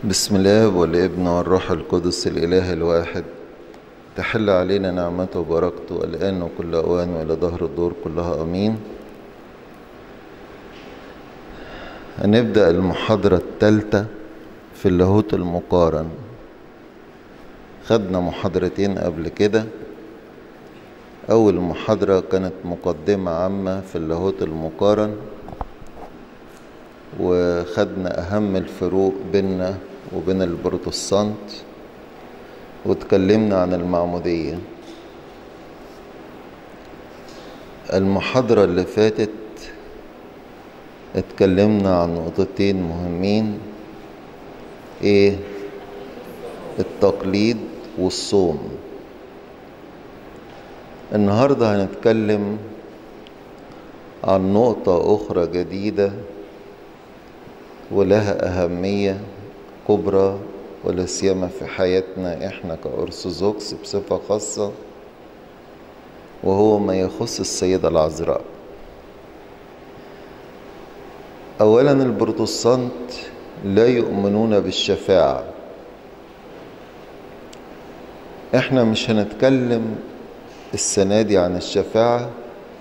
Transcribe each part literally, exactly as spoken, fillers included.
بسم الله والابن والروح القدس الإله الواحد، تحل علينا نعمته وبركته الآن وكل أوان وإلى دهر الدور كلها أمين. هنبدأ المحاضرة الثالثة في اللاهوت المقارن. خدنا محاضرتين قبل كده. أول محاضرة كانت مقدمة عامة في اللاهوت المقارن، وخدنا أهم الفروق بيننا وبين البروتستانت، واتكلمنا عن المعمودية. المحاضرة اللي فاتت اتكلمنا عن نقطتين مهمين، ايه؟ التقليد والصوم. النهاردة هنتكلم عن نقطة أخرى جديدة ولها أهمية كبرى، ولا سيما في حياتنا احنا كأرثوذكس بصفة خاصة، وهو ما يخص السيدة العذراء. أولا، البروتستانت لا يؤمنون بالشفاعة. احنا مش هنتكلم السنة دي عن الشفاعة،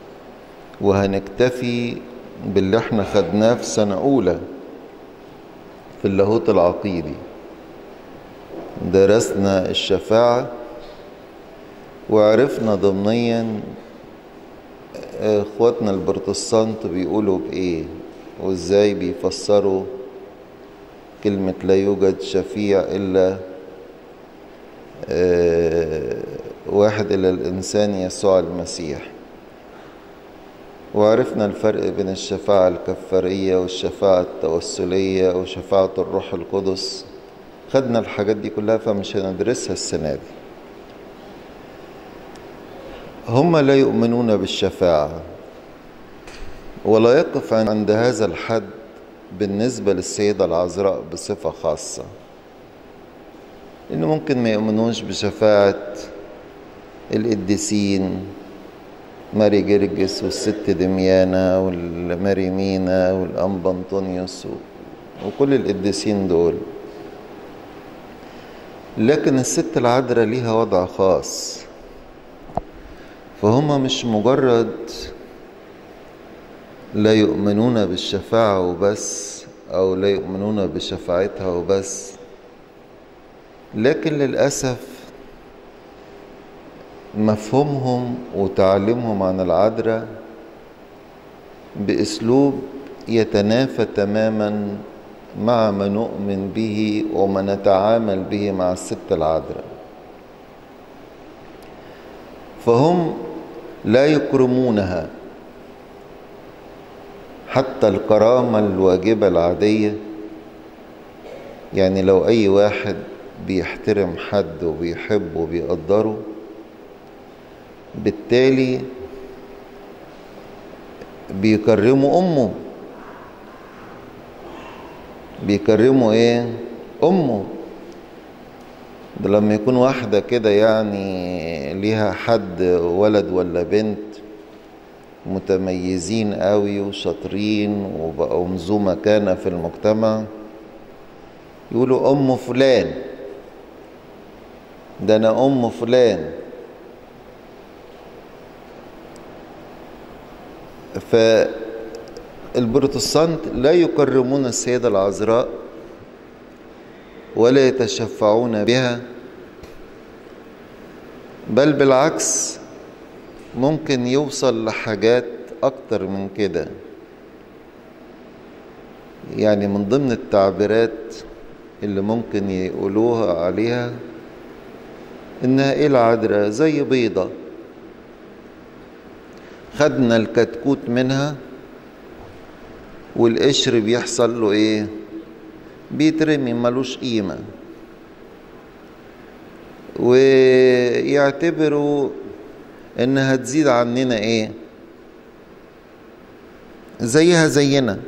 وهنكتفي باللي احنا خدناه في سنة أولى في اللاهوت العقيدي. درسنا الشفاعة وعرفنا ضمنيا اخواتنا البروتستانت بيقولوا بايه وازاي بيفسروا كلمة لا يوجد شفيع الا اه واحد الا الانسان يسوع المسيح. وعرفنا الفرق بين الشفاعة الكفارية والشفاعة التوسلية وشفاعة الروح القدس. خدنا الحاجات دي كلها، فمش هندرسها السنة دي. هم لا يؤمنون بالشفاعة، ولا يقف عند هذا الحد بالنسبة للسيدة العذراء بصفة خاصة، إنه ممكن ما يؤمنوش بشفاعة القديسين ماري جرجس والست دميانة والماري مينا والأنبا أنطونيوس وكل القديسين دول، لكن الست العذراء ليها وضع خاص. فهم مش مجرد لا يؤمنون بالشفاعة وبس، أو لا يؤمنون بشفاعتها وبس، لكن للأسف مفهومهم وتعليمهم عن العذراء بأسلوب يتنافى تماما مع ما نؤمن به وما نتعامل به مع الست العذراء. فهم لا يكرمونها حتى الكرامة الواجبة العادية. يعني لو أي واحد بيحترم حد وبيحبه وبيقدره، بالتالي بيكرموا أمه. بيكرموا ايه؟ أمه. ده لما يكون واحدة كده يعني ليها حد ولد ولا بنت متميزين قوي وشاطرين وبقوا ذو مكانة في المجتمع، يقولوا أم فلان، ده أنا أم فلان. فالبروتستانت لا يكرمون السيدة العذراء ولا يتشفعون بها، بل بالعكس ممكن يوصل لحاجات أكتر من كده. يعني من ضمن التعبيرات اللي ممكن يقولوها عليها إنها إيه العذراء؟ زي بيضة خدنا الكتكوت منها والقشر بيحصل له ايه؟ بيترمي، ملوش قيمة. ويعتبروا انها تزيد عننا ايه؟ زيها زينا.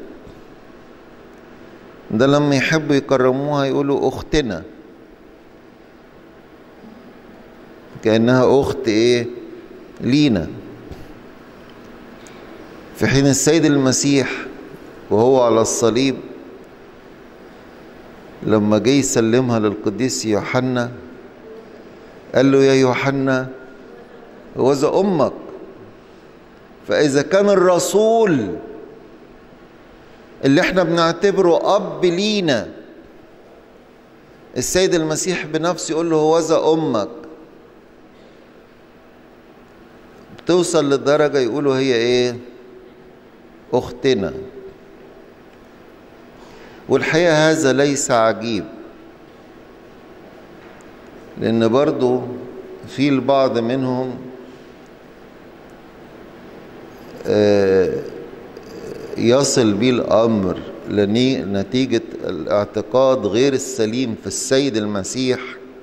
ده لما يحبوا يكرموها يقولوا اختنا، كأنها اخت ايه؟ لينا. في حين السيد المسيح وهو على الصليب لما جه يسلمها للقديس يوحنا قال له يا يوحنا هوذا أمك. فإذا كان الرسول اللي احنا بنعتبره أب لينا السيد المسيح بنفسه يقول له هوذا أمك، بتوصل للدرجة يقولوا هي ايه؟ أختنا. والحقيقة هذا ليس عجيب، لأن برضو في البعض منهم يصل بيه الأمر لنتيجة الاعتقاد غير السليم في السيد المسيح،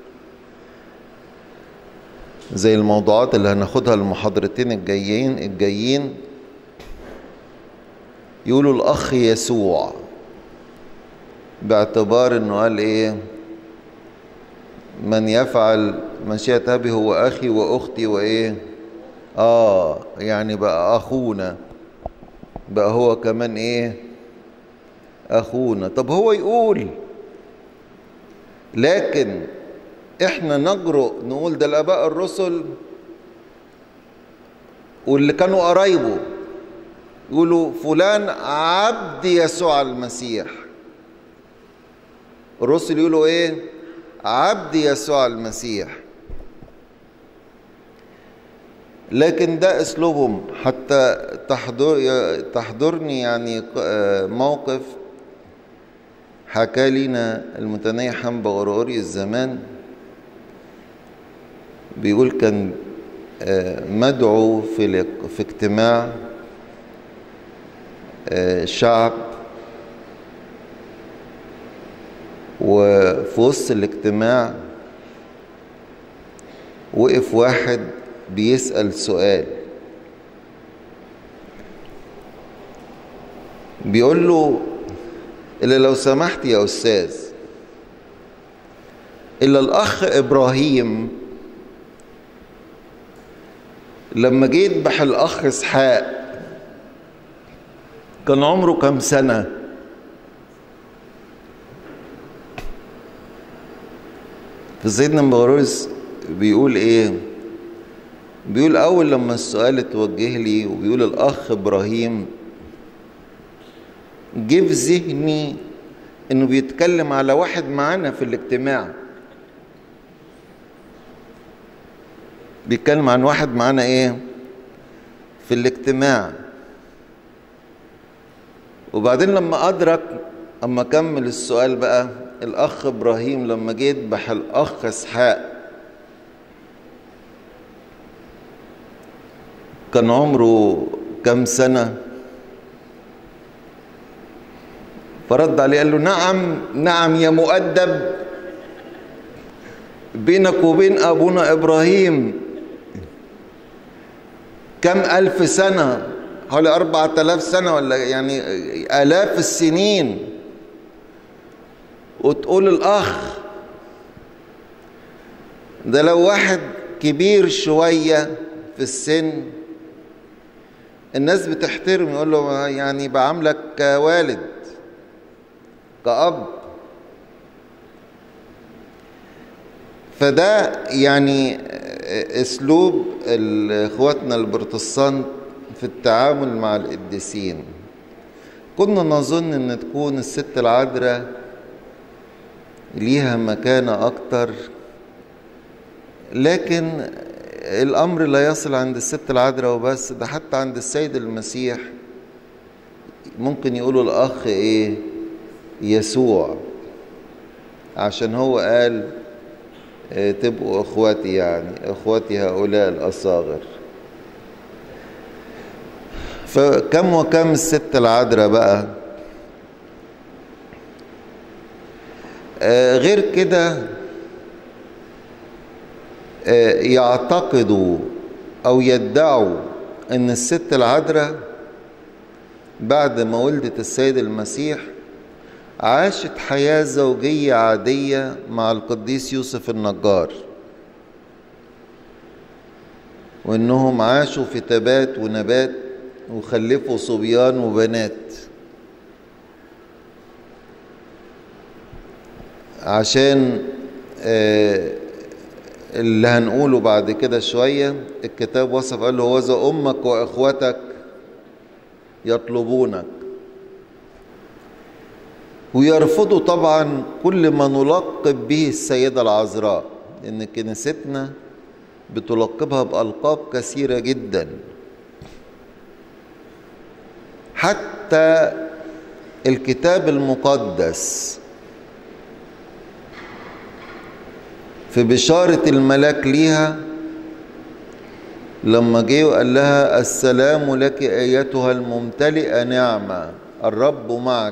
زي الموضوعات اللي هناخدها المحاضرتين الجايين الجايين يقولوا الأخ يسوع، باعتبار انه قال ايه؟ من يفعل مشيئة أبي هو أخي وأختي وإيه؟ آه يعني بقى أخونا، بقى هو كمان إيه؟ أخونا. طب هو يقول، لكن إحنا نجرؤ نقول ده الآباء الرسل واللي كانوا قرايبه يقولوا فلان عبد يسوع المسيح. الرسل يقولوا إيه؟ عبد يسوع المسيح. لكن ده اسلوبهم. حتى تحضر تحضرني يعني موقف حكى لنا المتنيح حنبا غرغوري الزمان، بيقول كان مدعو في في اجتماع شعب، وفي وسط الاجتماع وقف واحد بيسأل سؤال، بيقول له إلا لو سمحت يا أستاذ، إلا الأخ إبراهيم لما جه يذبح الأخ إسحاق كان عمره كم سنة؟ فسيدنا مغرورس بيقول ايه؟ بيقول اول لما السؤال اتوجه لي وبيقول الاخ ابراهيم، جه في ذهني انه بيتكلم على واحد معانا في الاجتماع، بيتكلم عن واحد معانا ايه في الاجتماع. وبعدين لما ادرك اما كمل السؤال بقى، الأخ إبراهيم لما جه يذبح الأخ إسحاق كان عمره كم سنة؟ فرد عليه قال له نعم نعم يا مؤدب، بينك وبين أبونا إبراهيم كم ألف سنة؟ حوالي أربعة آلاف سنة ولا يعني آلاف السنين، وتقول الأخ ده لو واحد كبير شوية في السن الناس بتحترم، يقول له يعني بعاملك كوالد كأب. فده يعني اسلوب اخواتنا البروتستانت في التعامل مع القديسين. كنا نظن ان تكون الست العذراء ليها مكانة اكتر، لكن الامر لا يصل عند الست العذراء وبس، ده حتى عند السيد المسيح ممكن يقولوا الاخ ايه؟ يسوع، عشان هو قال تبقوا اخواتي، يعني اخواتي هؤلاء الاصاغر. فكم وكم الست العذراء بقى. آه غير كده آه يعتقدوا او يدعوا ان الست العذراء بعد ما ولدت السيد المسيح عاشت حياة زوجية عادية مع القديس يوسف النجار، وانهم عاشوا في تبات ونبات وخلفوا صبيان وبنات. عشان اللي هنقوله بعد كده شوية. الكتاب وصف قال له وذا أمك وإخوتك يطلبونك، ويرفضوا طبعا كل ما نلقب به السيدة العذراء، لأن كنيستنا بتلقبها بألقاب كثيرة جدا. حتى الكتاب المقدس في بشارة الملاك ليها لما جه وقال لها السلام لك أيتها الممتلئة نعمة الرب معك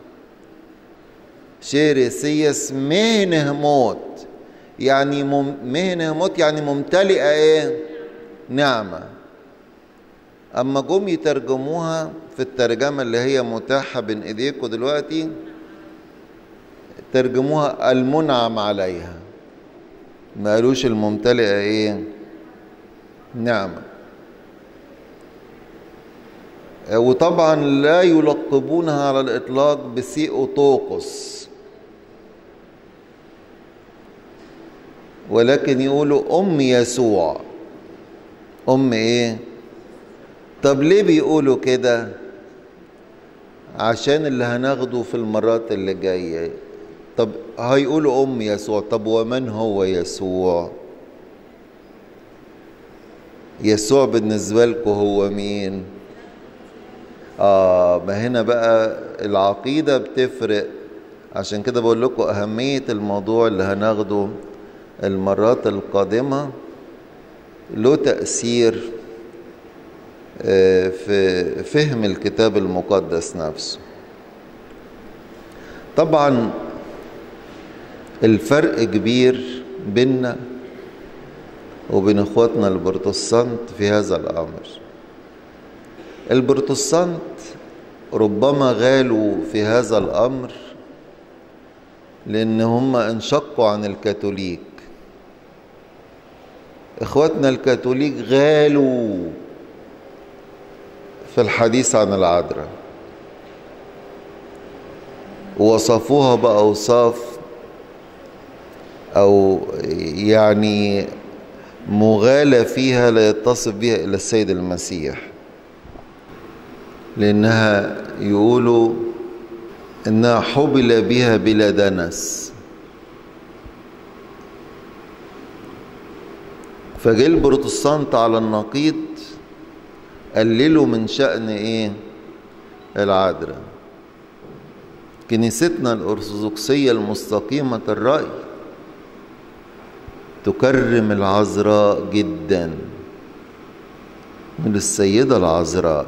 شيرسيس مهنهموت، يعني مهنهموت يعني ممتلئة ايه؟ نعمة. اما جم يترجموها في الترجمة اللي هي متاحة بين ايديكم دلوقتي، ترجموها المنعم عليها، ما قالوش الممتلئة ايه؟ نعمة. وطبعا لا يلقبونها على الاطلاق بثيوتوكوس، ولكن يقولوا ام يسوع. ام ايه؟ طب ليه بيقولوا كده؟ عشان اللي هناخده في المرات اللي جايه. طب هيقولوا ام يسوع، طب ومن هو يسوع؟ يسوع بالنسبه لكم هو مين؟ اه ما هنا بقى العقيده بتفرق. عشان كده بقول لكم اهميه الموضوع اللي هناخده المرات القادمه له تأثير في فهم الكتاب المقدس نفسه. طبعا الفرق كبير بيننا وبين اخواتنا البروتستانت في هذا الامر. البروتستانت ربما غالوا في هذا الامر لان هم انشقوا عن الكاثوليك. اخواتنا الكاثوليك غالوا في الحديث عن العذراء، ووصفوها بأوصاف أو يعني مغالى فيها لا يتصف بها إلا السيد المسيح، لأنها يقولوا إنها حبل بها بلا دنس. فجاء البروتستانت على النقيض قللوا من شأن ايه؟ العذراء. كنيستنا الأرثوذكسية المستقيمة الرأي تكرم العذراء جدا، من السيدة العذراء،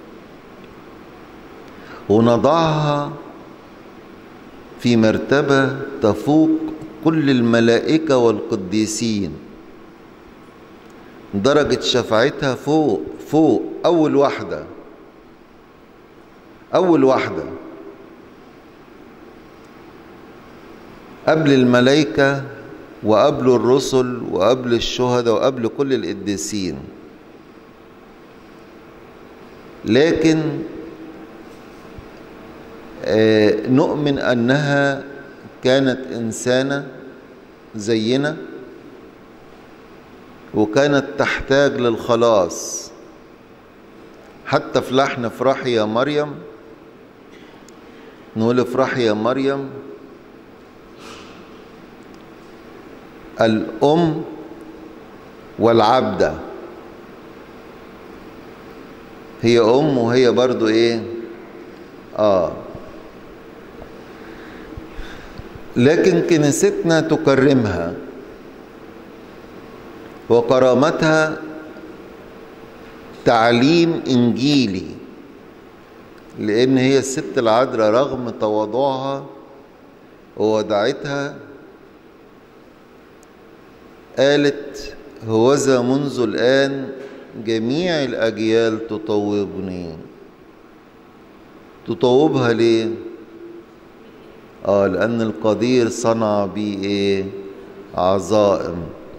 ونضعها في مرتبة تفوق كل الملائكة والقديسين. درجة شفاعتها فوق فوق أول واحدة أول واحدة قبل الملائكة وقبل الرسل وقبل الشهداء وقبل كل القديسين. لكن آه نؤمن أنها كانت إنسانة زينا، وكانت تحتاج للخلاص. حتى في لحن افرحي يا مريم نقول افرحي يا مريم الأم والعبدة. هي أم وهي برضو إيه؟ آه لكن كنيستنا تكرمها، وكرامتها تعليم إنجيلي، لأن هي الست العذراء رغم تواضعها وودعتها قالت هوذا منذ الآن جميع الأجيال تطوبني. تطوبها ليه؟ آه لأن القدير صنع بي إيه؟ عظائم.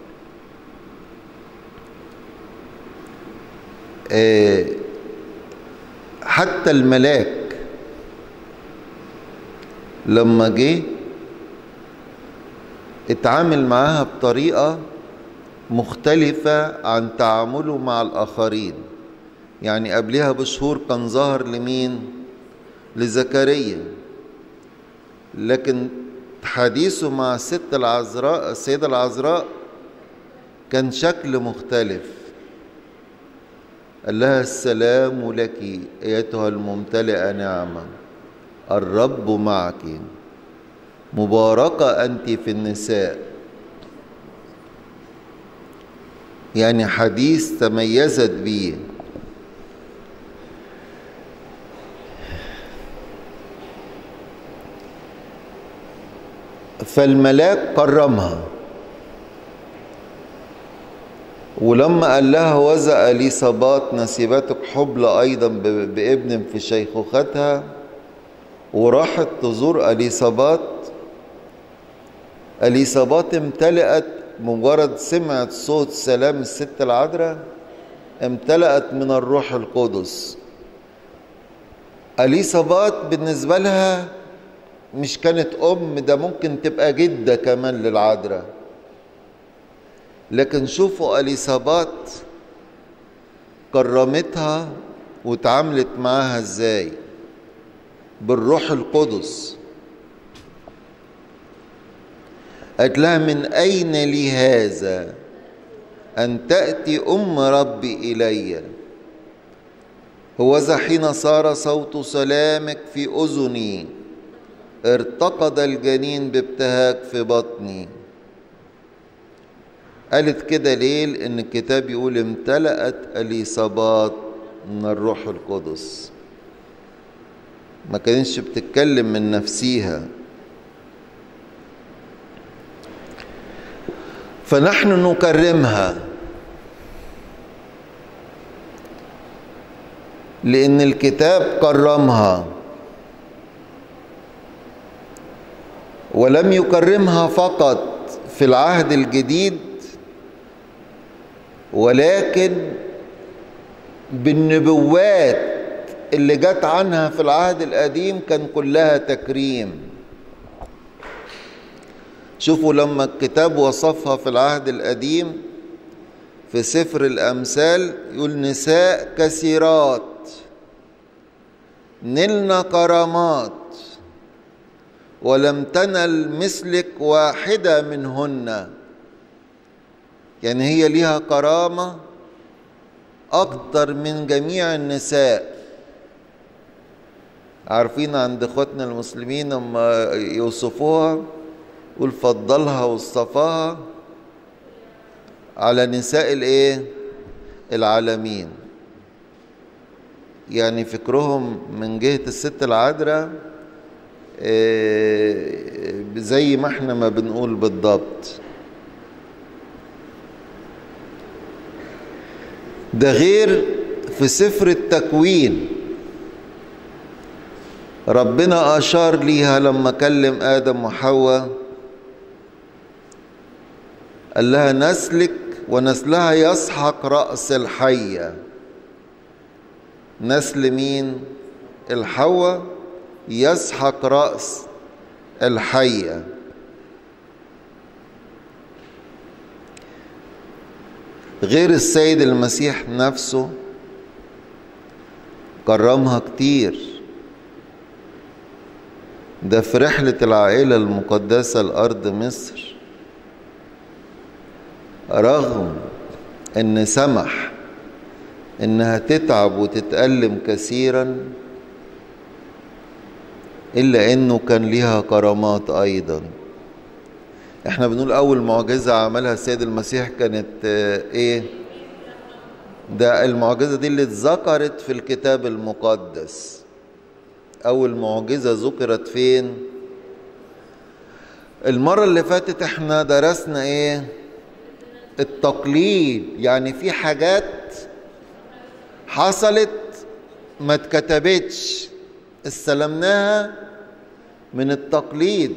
آه حتى الملاك لما جه اتعامل معاها بطريقة مختلفة عن تعامله مع الآخرين. يعني قبلها بشهور كان ظهر لمين؟ لزكريا، لكن حديثه مع الست العذراء السيدة العذراء كان شكل مختلف. قال لها السلام لك أيتها الممتلئة نعمة، الرب معك، مباركة أنت في النساء. يعني حديث تميزت به. فالملاك كرمها، ولما قال لها وذا إليصابات نسيبتك حبلى أيضا بابن في شيخوختها، وراحت تزور إليصابات، إليصابات امتلأت مجرد سمعت صوت سلام الست العذراء، امتلأت من الروح القدس. إليصابات بالنسبة لها مش كانت أم، ده ممكن تبقى جدة كمان للعذراء. لكن شوفوا إليصابات كرمتها وتعاملت معاها ازاي، بالروح القدس. قالت لها من أين لي هذا أن تأتي أم ربي إلي؟ هوذا حين صار صوت سلامك في أذني ارتقد الجنين بابتهاج في بطني. قالت كده ليه؟ لأن الكتاب يقول امتلأت إليصابات من الروح القدس. ما كانتش بتتكلم من نفسيها. فنحن نكرمها لأن الكتاب كرمها، ولم يكرمها فقط في العهد الجديد، ولكن بالنبوات اللي جت عنها في العهد القديم كان كلها تكريم. شوفوا لما الكتاب وصفها في العهد القديم في سفر الأمثال يقول نساء كثيرات نلن كرامات ولم تنل مثلك واحدة منهن. يعني هي ليها كرامة أكتر من جميع النساء. عارفين عند اخواتنا المسلمين لما يوصفوها يقول فضلها واصطفاها على نساء الايه العالمين. يعني فكرهم من جهة الست العذراء زي ما احنا ما بنقول بالضبط. ده غير في سفر التكوين ربنا أشار ليها لما كلم آدم وحواء، قال لها نسلك ونسلها يسحق رأس الحية. نسل مين؟ الحواء يسحق رأس الحية. غير السيد المسيح نفسه كرمها كتير. ده في رحلة العائلة المقدسة لأرض مصر، رغم ان سمح انها تتعب وتتألم كثيرا، الا انه كان ليها كرامات ايضا. احنا بنقول اول معجزة عملها السيد المسيح كانت ايه؟ ده المعجزة دي اللي اتذكرت في الكتاب المقدس. اول معجزة ذكرت فين؟ المرة اللي فاتت احنا درسنا ايه؟ التقليد. يعني في حاجات حصلت ما اتكتبتش، استلمناها من التقليد.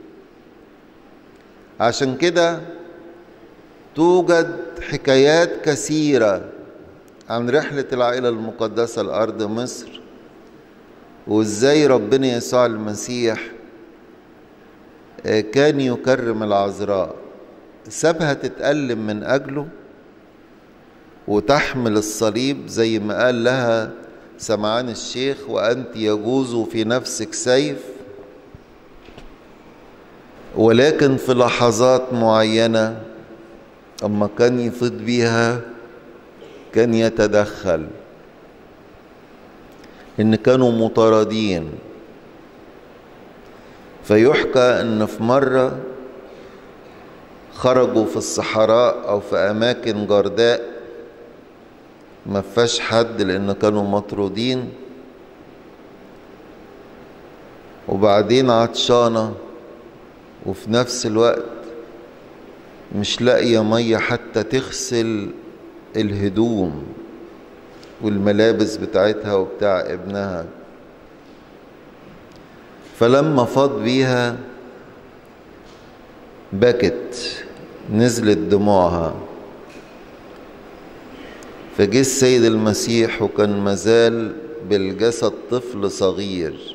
عشان كده توجد حكايات كثيرة عن رحلة العائلة المقدسة لأرض مصر، وازاي ربنا يسوع المسيح كان يكرم العذراء، سابها تتألم من أجله وتحمل الصليب زي ما قال لها سمعان الشيخ: وأنت يجوز في نفسك سيف. ولكن في لحظات معينة أما كان يفيض بيها كان يتدخل، إن كانوا مطاردين. فيحكى إن في مرة خرجوا في الصحراء أو في أماكن جرداء ما فيهاش حد لأن كانوا مطرودين، وبعدين عطشانة وفي نفس الوقت مش لاقية مية حتى تغسل الهدوم والملابس بتاعتها وبتاع ابنها. فلما فاض بيها بكت، نزلت دموعها. فجه السيد المسيح وكان مازال بالجسد طفل صغير،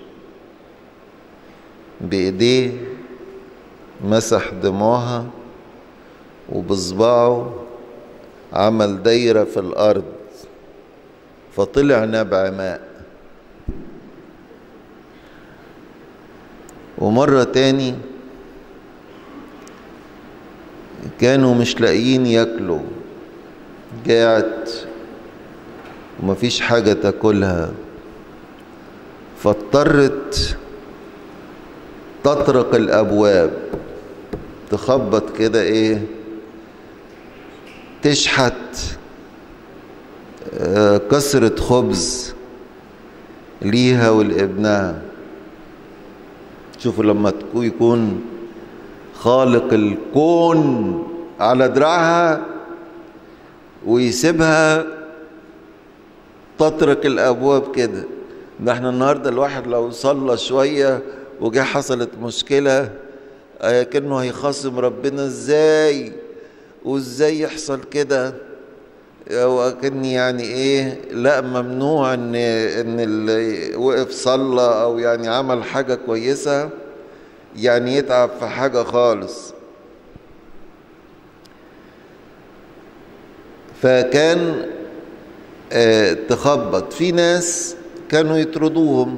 بإيديه مسح دموعها وبصباعه عمل دايرة في الأرض فطلع نبع ماء. ومرة تاني كانوا مش لاقيين ياكلوا، قاعد ومفيش حاجة تاكلها، فاضطرت تطرق الأبواب، تخبط كده ايه، تشحت آه كسرة خبز ليها ولابنها. شوفوا لما يكون خالق الكون على دراعها ويسيبها تطرق الابواب كده. ده احنا النهارده الواحد لو صلى شويه وجه حصلت مشكله كأنه هيخاصم ربنا، ازاي وازاي يحصل كده، وكأن يعني ايه، لا ممنوع ان ان اللي وقف صلى او يعني عمل حاجه كويسه يعني يتعب في حاجه خالص. فكان اه تخبط في ناس كانوا يطردوهم،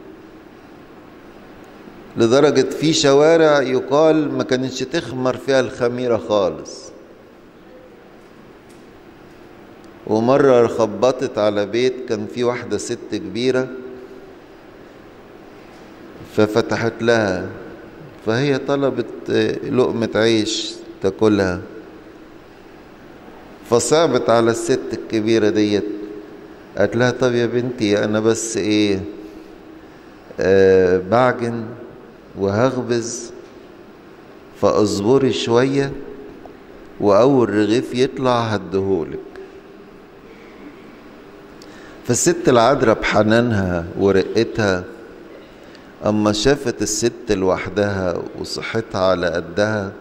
لدرجة في شوارع يقال ما كانتش تخمر فيها الخميرة خالص. ومرة خبطت على بيت كان في واحدة ست كبيرة، ففتحت لها، فهي طلبت لقمة عيش تاكلها، فصعبت على الست الكبيرة ديت، قالت لها: طب يا بنتي أنا بس إيه آه بعجن وهخبز، فاصبري شوية وأول رغيف يطلع هديهولك. فالست العذراء بحنانها ورقتها أما شافت الست لوحدها وصحتها على قدها،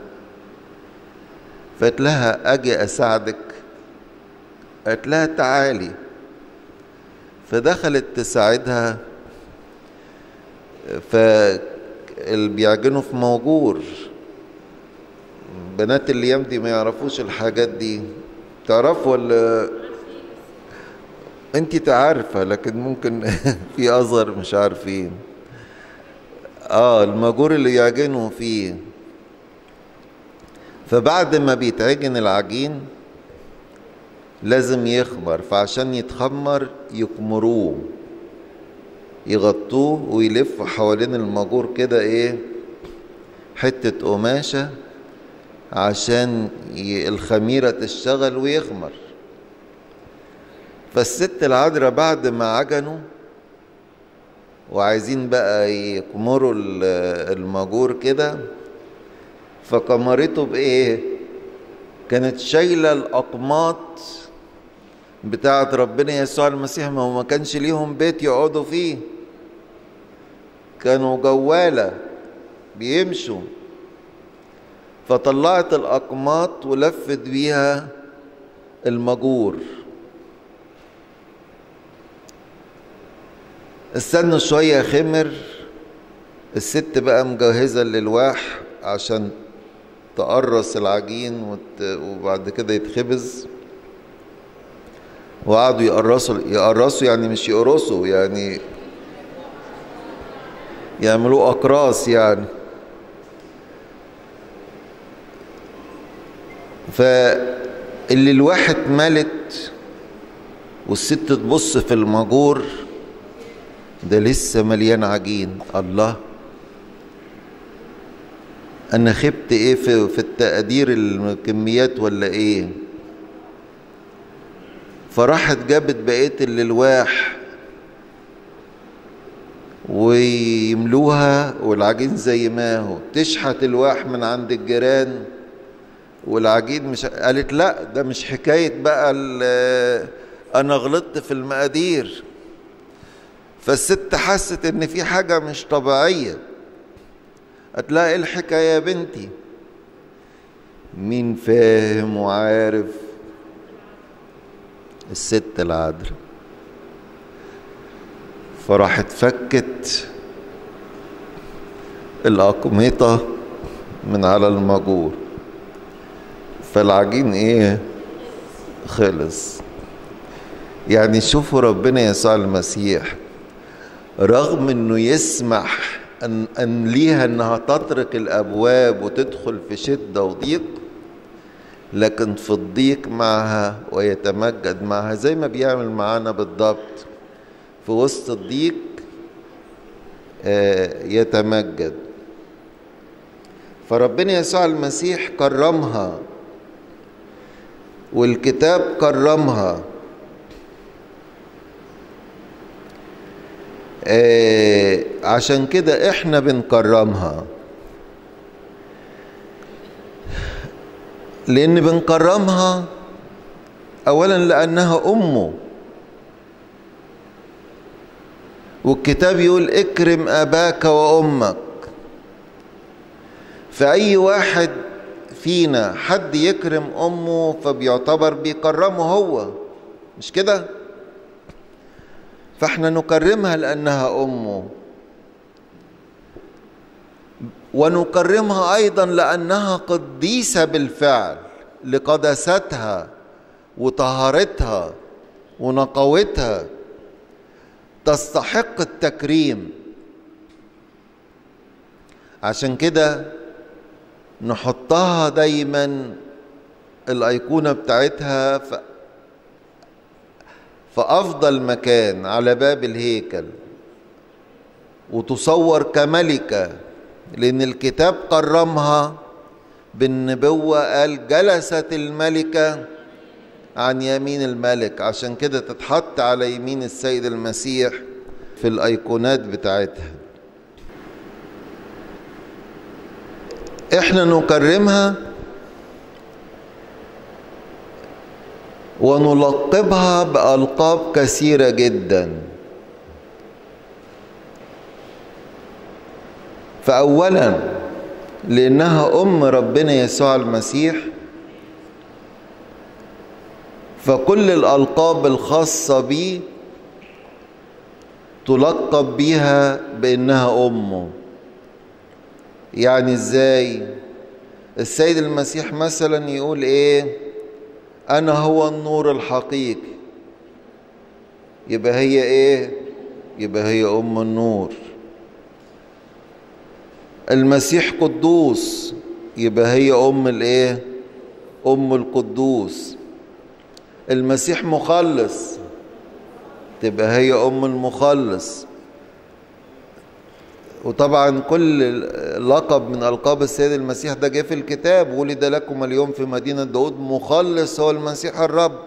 فقالت لها: أجي أساعدك؟ قالت لها: تعالي. فدخلت تساعدها. فاللي بيعجنوا في موجور، بنات الأيام دي ما يعرفوش الحاجات دي، تعرفوا ولا انت تعرفها؟ لكن ممكن في أصغر مش عارفين. اه المجور اللي يعجنوا فيه. فبعد ما بيتعجن العجين لازم يخمر، فعشان يتخمر يكمروه، يغطوه ويلفوا حوالين المجور كده ايه حتة قماشة عشان الخميرة تشتغل ويخمر. فالست العذراء بعد ما عجنوا وعايزين بقى يكمروا المجور كده، فكمرته بايه؟ كانت شايلة الأقماط بتاعت ربنا يسوع المسيح، ما هو ما كانش ليهم بيت يقعدوا فيه، كانوا جوالة بيمشوا. فطلعت الأقماط ولفت بيها المجور. استنوا شوية خمر، الست بقى مجهزة للواح عشان تقرص العجين وت... وبعد كده يتخبز، وقعدوا يقرصوا يقرصوا يعني مش يقرصوا، يعني يعملوا أقراص يعني. فاللي الواحد ملت والست تبص في المجور ده لسه مليان عجين، الله انا خبت ايه في, في التقدير الكميات ولا ايه؟ فراحت جابت بقية الالواح ويملوها والعجين زي ما هو، تشحت الواح من عند الجيران والعجين مش، قالت لا ده مش حكاية بقى انا غلطت في المقادير. فالست حست ان في حاجة مش طبيعية، هتلاقي الحكاية يا بنتي، مين فاهم وعارف؟ الست العذراء. فراحت فكت الأقمطة من على المجور، فالعجين ايه؟ خلص. يعني شوفوا ربنا يسوع المسيح رغم انه يسمح ان, أن ليها انها تطرق الابواب وتدخل في شدة وضيق، لكن في الضيق معها ويتمجد معها زي ما بيعمل معانا بالضبط. في وسط الضيق يتمجد. فربنا يسوع المسيح كرمها والكتاب كرمها. آه عشان كده احنا بنكرمها، لان بنكرمها اولا لانها امه، والكتاب يقول اكرم اباك وامك. فاي واحد فينا حد يكرم امه فبيعتبر بيكرمه هو، مش كده؟ فاحنا نكرمها لأنها أمه، ونكرمها أيضا لأنها قديسة بالفعل، لقداستها وطهارتها ونقاوتها تستحق التكريم. عشان كده نحطها دايما الأيقونة بتاعتها في فأفضل مكان على باب الهيكل، وتصور كملكة، لأن الكتاب كرمها بالنبوة، قال جلست الملكة عن يمين الملك. عشان كده تتحط على يمين السيد المسيح في الأيقونات بتاعتها. احنا نكرمها ونلقبها بألقاب كثيرة جدا. فأولا لأنها أم ربنا يسوع المسيح، فكل الألقاب الخاصة به تلقب بها بأنها أمه. يعني إزاي؟ السيد المسيح مثلا يقول إيه؟ أنا هو النور الحقيقي، يبقى هي إيه؟ يبقى هي أم النور. المسيح قدوس، يبقى هي أم الإيه؟ أم القدوس. المسيح مخلص، تبقى هي أم المخلص. وطبعا كل لقب من ألقاب السيد المسيح ده جه في الكتاب. ولد لكم اليوم في مدينة داود مخلص هو المسيح الرب.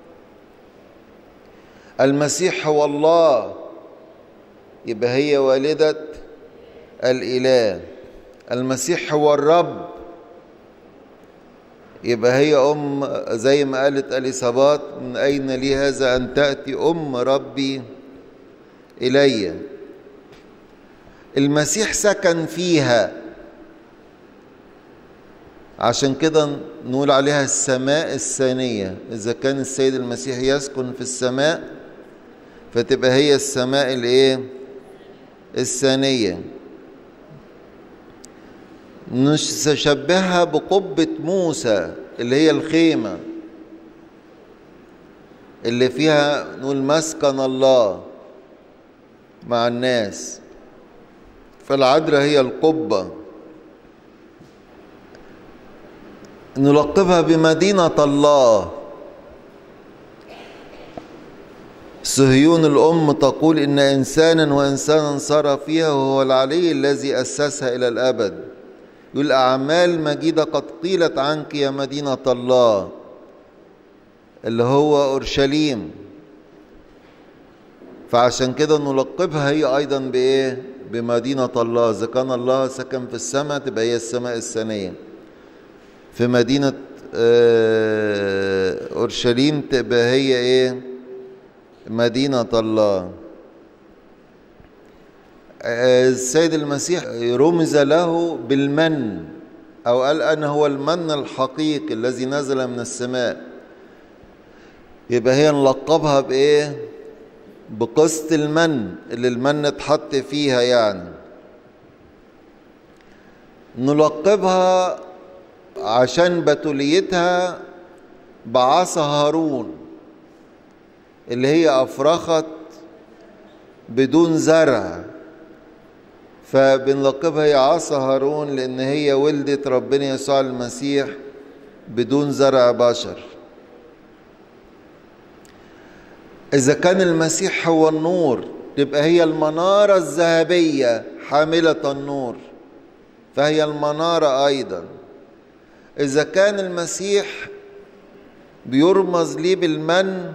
المسيح هو الله، يبقى هي والدة الإله. المسيح هو الرب، يبقى هي أم، زي ما قالت اليصابات من أين لي هذا أن تأتي أم ربي إلي. المسيح سكن فيها، عشان كده نقول عليها السماء الثانية. إذا كان السيد المسيح يسكن في السماء فتبقى هي السماء الإيه؟ الثانية. نشبهها بقبة موسى اللي هي الخيمة اللي فيها نقول مسكن الله مع الناس، فالعذراء هي القبة. نلقبها بمدينة الله. صهيون الأم تقول إن إنسانا وإنسانا صار فيها وهو العلي الذي أسسها إلى الأبد. يقول أعمال مجيدة قد قيلت عنك يا مدينة الله، اللي هو أورشليم. فعشان كده نلقبها هي أيضا بإيه؟ بمدينة الله. إذا كان الله سكن في السماء تبقى هي السماء الثانية. في مدينة أورشليم تبقى هي إيه؟ مدينة الله. السيد المسيح رمز له بالمن، أو قال أنا هو المن الحقيقي الذي نزل من السماء. يبقى هي نلقبها بإيه؟ بقسط المن اللي المن اتحط فيها. يعني نلقبها عشان بتوليتها بعصا هارون اللي هي أفرخت بدون زرع، فبنلقبها هي عصا هارون لأن هي ولدت ربنا يسوع المسيح بدون زرع بشر. إذا كان المسيح هو النور تبقى هي المنارة الذهبية حاملة النور، فهي المنارة أيضا. إذا كان المسيح بيرمز ليه بالمن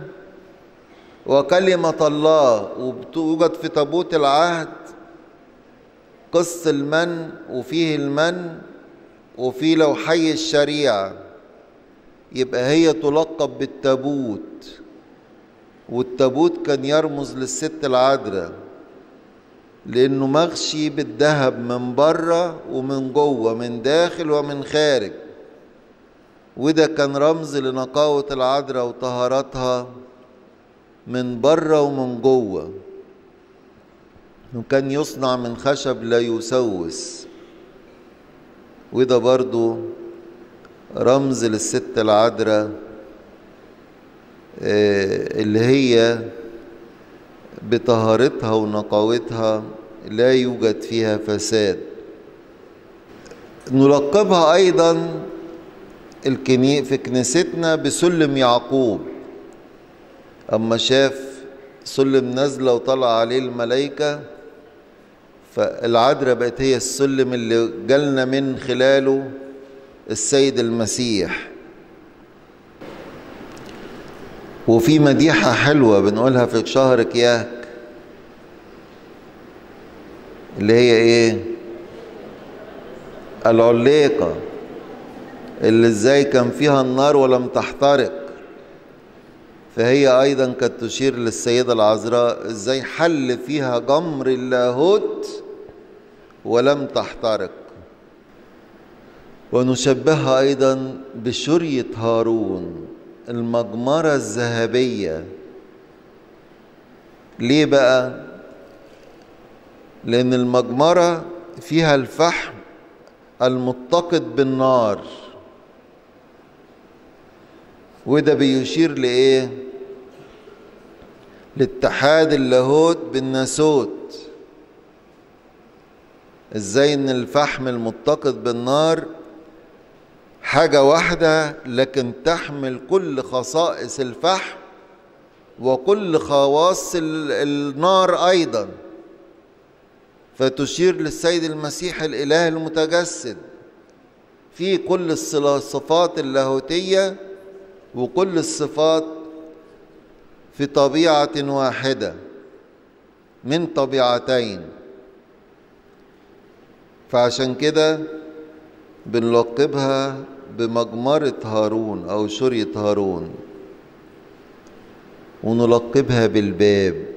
وكلمة الله، وبتوجد في تابوت العهد قسط المن وفيه المن وفيه لوحي الشريعة، يبقى هي تلقب بالتابوت. والتابوت كان يرمز للست العذراء لأنه مغشي بالذهب من بره ومن جوه، من داخل ومن خارج، وده كان رمز لنقاوة العذراء وطهارتها من بره ومن جوه. وكان يصنع من خشب لا يسوس، وده برضو رمز للست العذراء اللي هي بطهارتها ونقاوتها لا يوجد فيها فساد. نلقبها أيضا في كنيستنا بسلم يعقوب. أما شاف سلم نزلة وطلع عليه الملائكة، فالعذراء بقت هي السلم اللي جالنا من خلاله السيد المسيح. وفي مديحة حلوة بنقولها في شهر كياك اللي هي ايه؟ العليقة اللي ازاي كان فيها النار ولم تحترق، فهي ايضا كانت تشير للسيدة العذراء ازاي حل فيها جمر اللاهوت ولم تحترق. ونشبهها ايضا بشرية هارون المجمرة الذهبية. ليه بقى؟ لأن المجمرة فيها الفحم المتقد بالنار، وده بيشير لإيه؟ لاتحاد اللاهوت بالناسوت. ازاي ان الفحم المتقد بالنار حاجة واحدة لكن تحمل كل خصائص الفحم وكل خواص النار أيضا، فتشير للسيد المسيح الإله المتجسد في كل الصفات اللاهوتية وكل الصفات في طبيعة واحدة من طبيعتين. فعشان كده بنلقبها بمجمرة هارون أو شرية هارون، ونلقبها بالباب.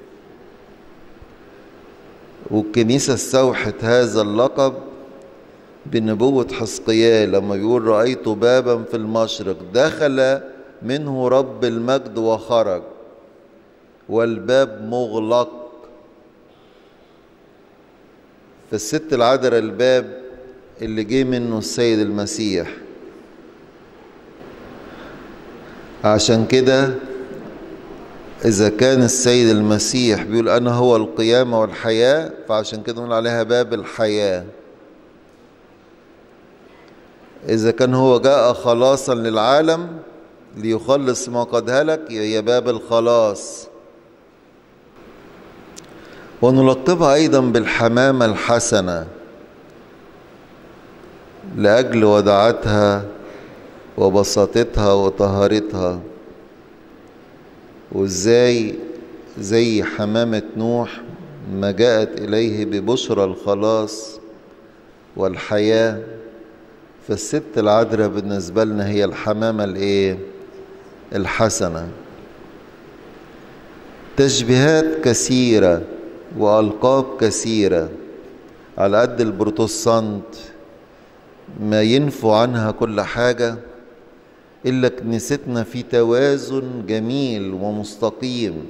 والكنيسة استوحت هذا اللقب بنبوة حزقيال لما بيقول رأيت بابا في المشرق دخل منه رب المجد وخرج والباب مغلق. فالست العذراء الباب اللي جه منه السيد المسيح. عشان كده إذا كان السيد المسيح بيقول أنا هو القيامة والحياة، فعشان كده نقول عليها باب الحياة. إذا كان هو جاء خلاصا للعالم ليخلص ما قد هلك، هي باب الخلاص. ونلقبها أيضا بالحمامة الحسنة لأجل وداعتها وبساطتها وطهارتها. وإزاي زي حمامة نوح ما جاءت إليه ببشرى الخلاص والحياة، فالست العذراء بالنسبة لنا هي الحمامة الإيه؟ الحسنة. تشبيهات كثيرة وألقاب كثيرة على قد البروتستانت ما ينفوا عنها كل حاجة، إلا كنيستنا في توازن جميل ومستقيم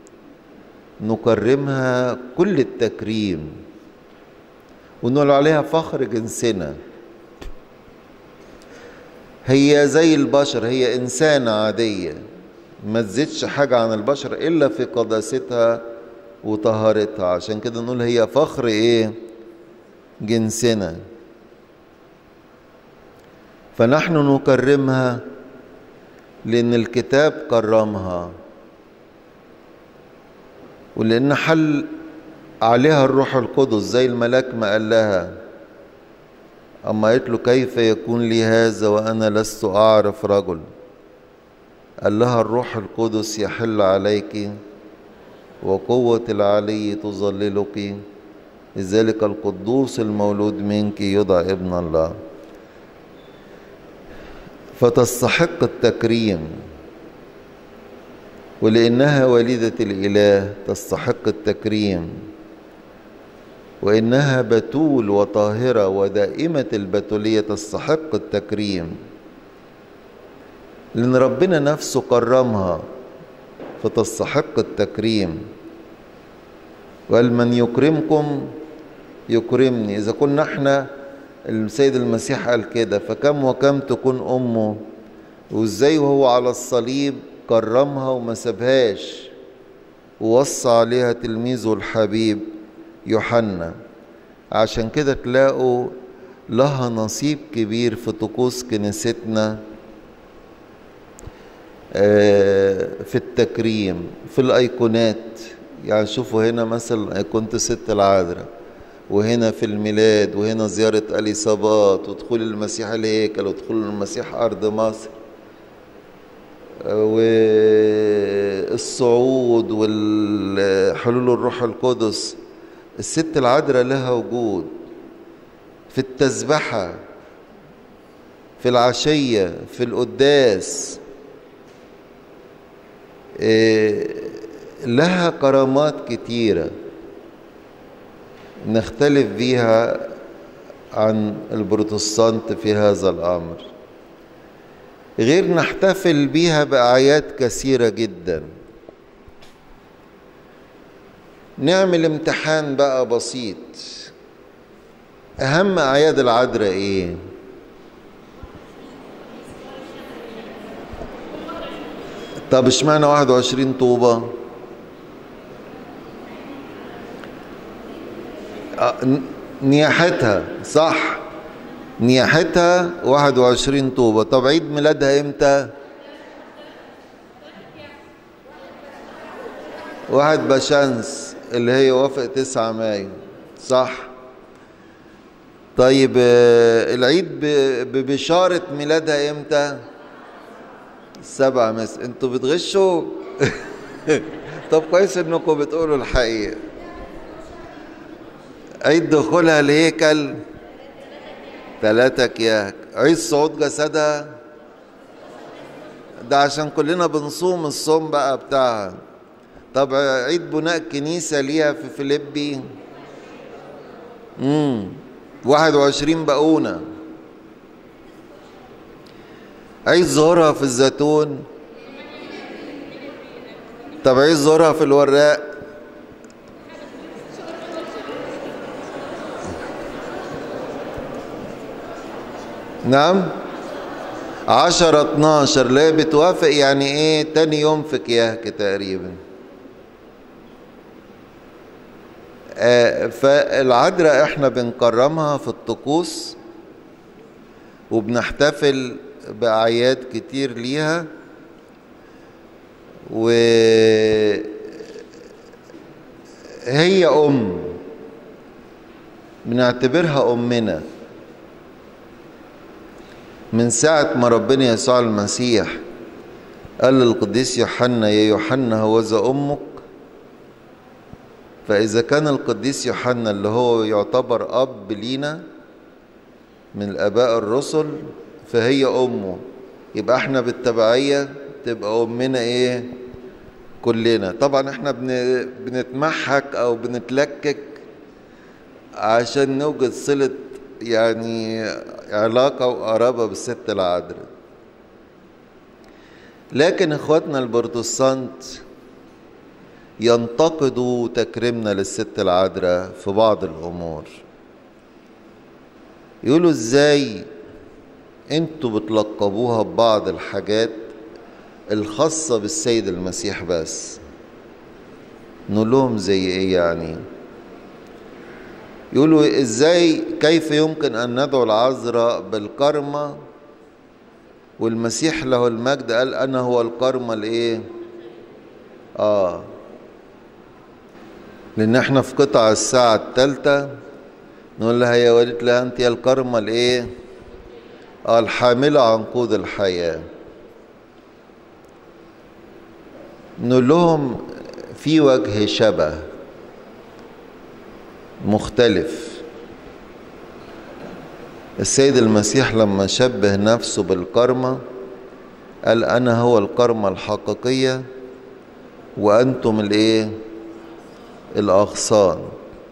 نكرمها كل التكريم ونقول عليها فخر جنسنا. هي زي البشر، هي إنسانة عادية ما تزيدش حاجة عن البشر إلا في قداستها وطهارتها. عشان كده نقول هي فخر إيه؟ جنسنا. فنحن نكرمها لأن الكتاب كرمها، ولأن حل عليها الروح القدس زي الملاك ما قال لها. أما قالت له كيف يكون لي هذا وأنا لست أعرف رجل؟ قال لها الروح القدس يحل عليك وقوة العلي تظللك، لذلك القدوس المولود منك يدعى ابن الله. فتستحق التكريم، ولأنها والدة الإله تستحق التكريم، وإنها بتول وطاهرة ودائمة البتولية تستحق التكريم، لأن ربنا نفسه كرمها فتستحق التكريم. وقال من يكرمكم يكرمني. إذا كنا احنا السيد المسيح قال كده، فكم وكم تكون أمه، وإزاي وهو على الصليب كرمها وما سابهاش ووصى عليها تلميذه الحبيب يوحنا. عشان كده تلاقوا لها نصيب كبير في طقوس كنيستنا في التكريم في الأيقونات. يعني شوفوا هنا مثلا أيقونة الست العذراء، وهنا في الميلاد، وهنا زيارة اليصابات، ودخول المسيح الهيكل، ودخول المسيح أرض مصر، والصعود والحلول الروح القدس. الست العذراء لها وجود في التسبحة، في العشية، في القداس. لها كرامات كتيرة نختلف بيها عن البروتستانت في هذا الأمر، غير نحتفل بيها بأعياد كثيرة جدا. نعمل امتحان بقى بسيط، أهم أعياد العذراء إيه؟ طب اشمعنى واحد وعشرين طوبة؟ نياحتها صح، نياحتها واحد وعشرين طوبة. طب عيد ميلادها امتى؟ واحد بشمس اللي هي وافق تسعة مايو صح. طيب العيد ببشارة ميلادها امتى؟ سبعة مس. انتوا بتغشوا؟ طب كويس انكم بتقولوا الحقيقة. عيد دخولها الهيكل تلاتة كياك. عيد صعود جسدها ده عشان كلنا بنصوم الصوم بقى بتاعها. طب عيد بناء كنيسة ليها في فيليبي امم واحد وعشرين بقونة. عيد ظهورها في الزيتون. طب عيد ظهورها في الوراق. نعم عشرة اتناشر، لا بتوافق يعني ايه تاني يوم في كياهك تقريبا. آه فالعذراء احنا بنكرمها في الطقوس وبنحتفل بأعياد كتير ليها، وهي أم، بنعتبرها أمنا من ساعة ما ربنا يسوع المسيح قال للقديس يوحنا يا يوحنا هوذا أمك. فإذا كان القديس يوحنا اللي هو يعتبر أب لينا من الآباء الرسل فهي أمه، يبقى احنا بالتبعية تبقى أمنا إيه كلنا. طبعا احنا بنتمحك أو بنتلكك عشان نوجد صلة يعني علاقة وقرابة بالست العذراء. لكن اخواتنا البروتستانت ينتقدوا تكريمنا للست العذراء في بعض الأمور، يقولوا ازاي انتوا بتلقبوها ببعض الحاجات الخاصة بالسيد المسيح بس. نقول لهم زي ايه يعني؟ يقولوا ازاي كيف يمكن ان ندعو العذراء بالكرمة والمسيح له المجد قال انا هو الكرمة الايه؟ اه لان احنا في قطع الساعة الثالثة نقول لها يا وليت لها انت يا الكرمة الايه؟ اه الحاملة عنقود الحياة. نقول لهم في وجه شبه مختلف. السيد المسيح لما شبه نفسه بالكرمة قال أنا هو الكرمة الحقيقية وأنتم الإيه؟ الأغصان.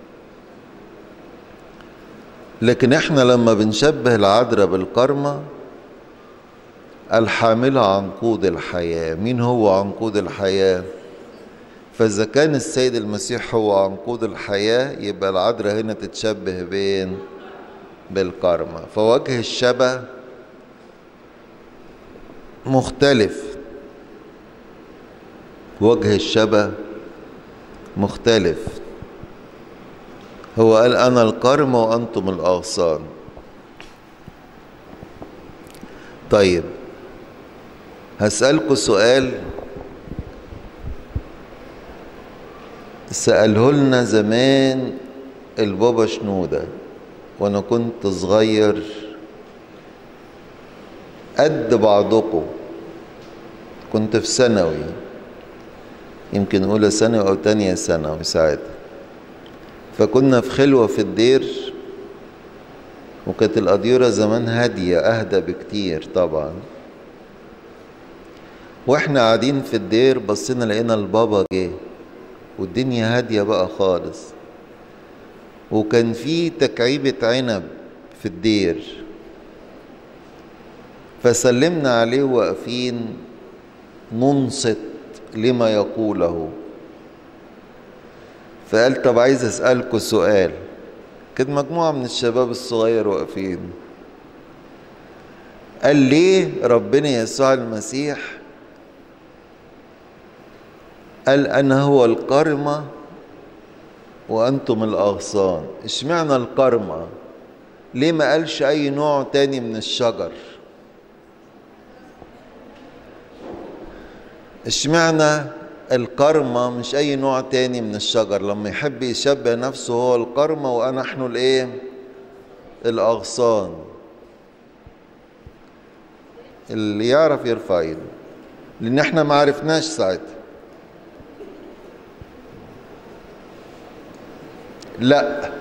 لكن إحنا لما بنشبه العذراء بالكرمة الحاملة عنقود الحياة. مين هو عنقود الحياة؟ فإذا كان السيد المسيح هو عنقود الحياة يبقى العذراء هنا تتشبه بين بالكرمة. فوجه الشبه مختلف، وجه الشبه مختلف. هو قال أنا الكرمة وأنتم الأغصان. طيب هسألكوا سؤال سأله لنا زمان البابا شنودة وانا كنت صغير قد بعضكم، كنت في ثانوي يمكن اولى ثانوي او تانية ثانوي ساعتها. فكنا في خلوة في الدير وكانت الأديرة زمان هادية أهدى بكتير طبعا. واحنا قاعدين في الدير بصينا لقينا البابا جه والدنيا هادية بقى خالص، وكان في تكعيبة عنب في الدير. فسلمنا عليه واقفين ننصت لما يقوله. فقال طب عايز اسألكوا سؤال. كانت مجموعة من الشباب الصغير واقفين. قال ليه ربنا يسوع المسيح قال أنا هو الكرمة وأنتم الأغصان؟ اشمعنى الكرمة؟ ليه ما قالش أي نوع تاني من الشجر؟ اشمعنى الكرمة مش أي نوع تاني من الشجر؟ لما يحب يشبه نفسه هو الكرمة ونحن الإيه؟ الأغصان. اللي يعرف يرفع ايده، لأن احنا ما عرفناش ساعتها. لا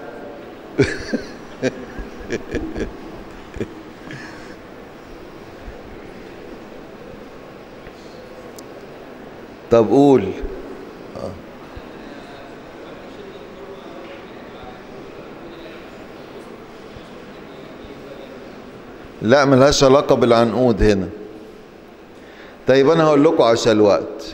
طب قول. آه. لا ملهاش علاقة بالعنقود هنا. طيب أنا هقول لكم عشان الوقت.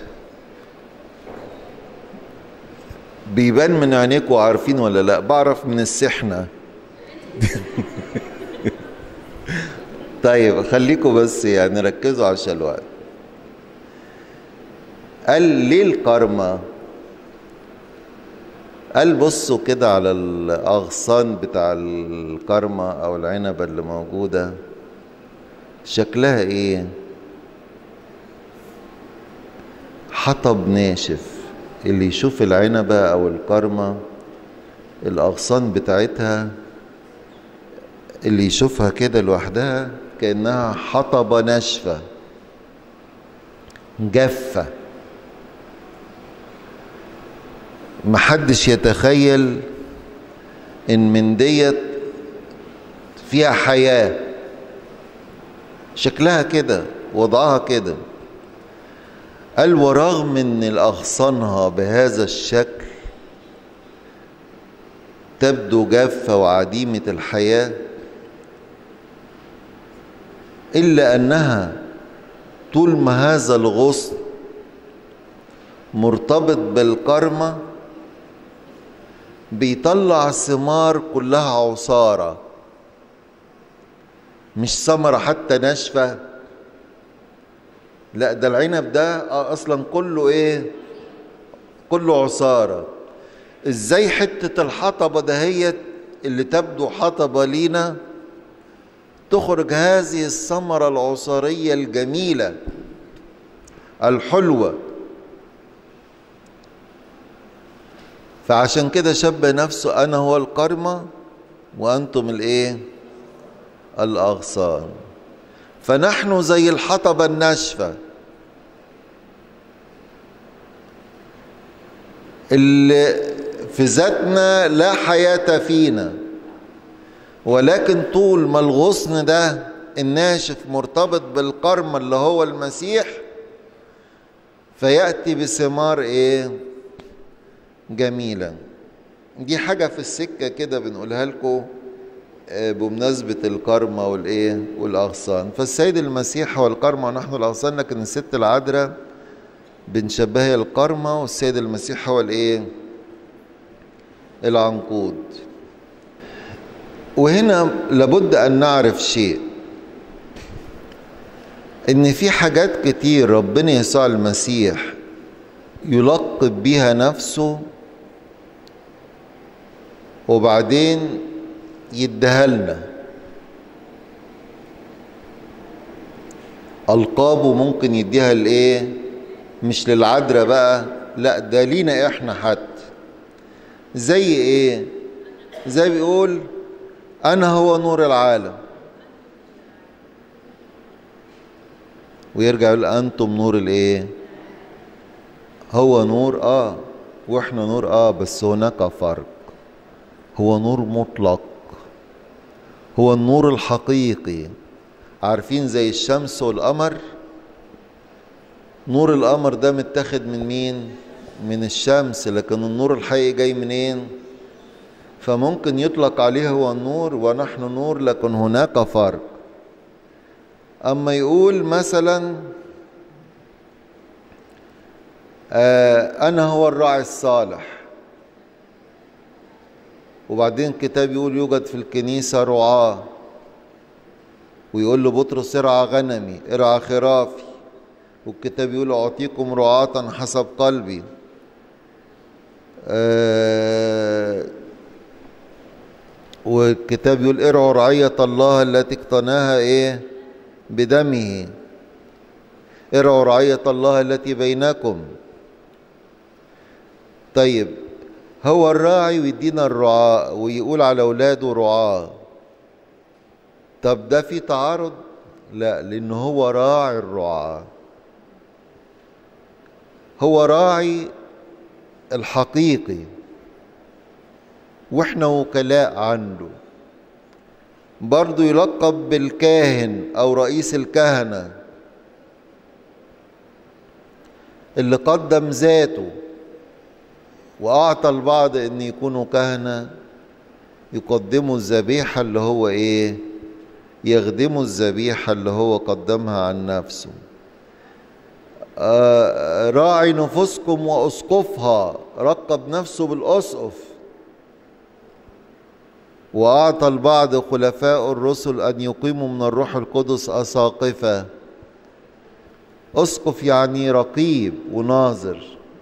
بيبان من عينيكم عارفين ولا لا؟ بعرف من السحنة طيب خليكم بس يعني ركزوا عشان الوقت. قال ليه الكرمة؟ قال بصوا كده على الأغصان بتاع الكرمة أو العنبة اللي موجودة، شكلها إيه؟ حطب ناشف. اللي يشوف العنبة أو الكرمة الأغصان بتاعتها اللي يشوفها كده لوحدها كأنها حطبة ناشفة جافة، محدش يتخيل إن من ديت فيها حياة، شكلها كده وضعها كده. قال ورغم ان الاغصانها بهذا الشكل تبدو جافة وعديمة الحياة، الا انها طول ما هذا الغصن مرتبط بالكرمة بيطلع ثمار كلها عصارة، مش ثمرة حتى ناشفة، لا ده العنب ده اصلا كله ايه؟ كله عصارة. ازاي حتة الحطبة دهيت اللي تبدو حطبة لينا تخرج هذه الثمرة العصارية الجميلة الحلوة؟ فعشان كده شبه نفسه انا هو الكرمة وانتم الايه؟ الاغصان. فنحن زي الحطبة الناشفة اللي في ذاتنا لا حياة فينا، ولكن طول ما الغصن ده الناشف مرتبط بالكرمة اللي هو المسيح فيأتي بثمار ايه؟ جميلة. دي حاجة في السكة كده بنقولها لكم بمناسبة الكرمة والايه؟ والاغصان. فالسيد المسيح هو الكرمة ونحن الاغصان، لكن الست العذراء بنشبهها الكرمة والسيد المسيح هو الايه؟ العنقود. وهنا لابد ان نعرف شيء، ان في حاجات كتير ربنا يسوع المسيح يلقب بيها نفسه وبعدين يديها لنا. ألقابه ممكن يديها لإيه؟ مش للعذراء بقى، لا ده لينا إحنا حتى. زي إيه؟ زي بيقول أنا هو نور العالم، ويرجع يقول أنتم نور الإيه؟ هو نور آه وإحنا نور آه، بس هناك فرق. هو نور مطلق، هو النور الحقيقي. عارفين زي الشمس والقمر، نور القمر ده متاخد من مين؟ من الشمس، لكن النور الحقيقي جاي منين؟ فممكن يطلق عليه هو النور ونحن نور، لكن هناك فرق. أما يقول مثلا آه أنا هو الراعي الصالح، وبعدين الكتاب يقول يوجد في الكنيسة رعاة، ويقول له بطرس ارعى غنمي ارعى خرافي، والكتاب يقول أعطيكم رعاة حسب قلبي. آه والكتاب يقول ارعوا رعية الله التي اقتناها ايه؟ بدمه. ارعوا رعية الله التي بينكم. طيب هو الراعي ويدينا الرعاة ويقول على أولاده رعاة، طب ده في تعارض؟ لا، لأنه هو راعي الرعاة، هو راعي الحقيقي واحنا وكلاء عنده. برضو يلقب بالكاهن أو رئيس الكهنة اللي قدم ذاته وأعطى البعض أن يكونوا كهنة يقدموا الذبيحة اللي هو إيه؟ يخدموا الذبيحة اللي هو قدمها عن نفسه. آه راعي نفوسكم وأسقفها، رقب نفسه بالأسقف وأعطى البعض خلفاء الرسل أن يقيموا من الروح القدس أساقفة. أسقف يعني رقيب وناظر.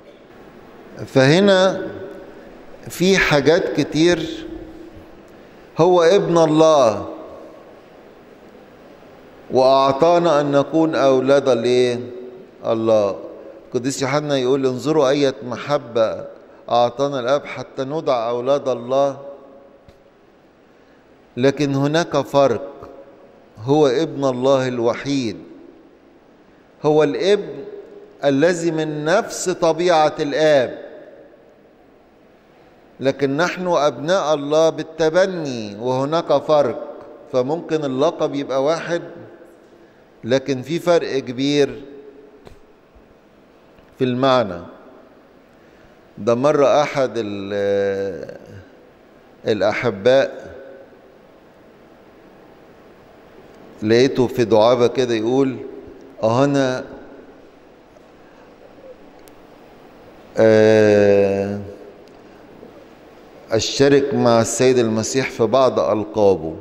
فهنا في حاجات كتير. هو ابن الله وأعطانا أن نكون أولاد ليه؟ الله. القديس يوحنا يقول انظروا أية محبة أعطانا الآب حتى ندع أولاد الله. لكن هناك فرق. هو ابن الله الوحيد، هو الابن الذي من نفس طبيعة الآب، لكن نحن أبناء الله بالتبني، وهناك فرق. فممكن اللقب يبقى واحد لكن في فرق كبير في المعنى. ده مرة أحد الأحباء لقيته في دعابة كده يقول اه أنا أشترك مع السيد المسيح في بعض ألقابه.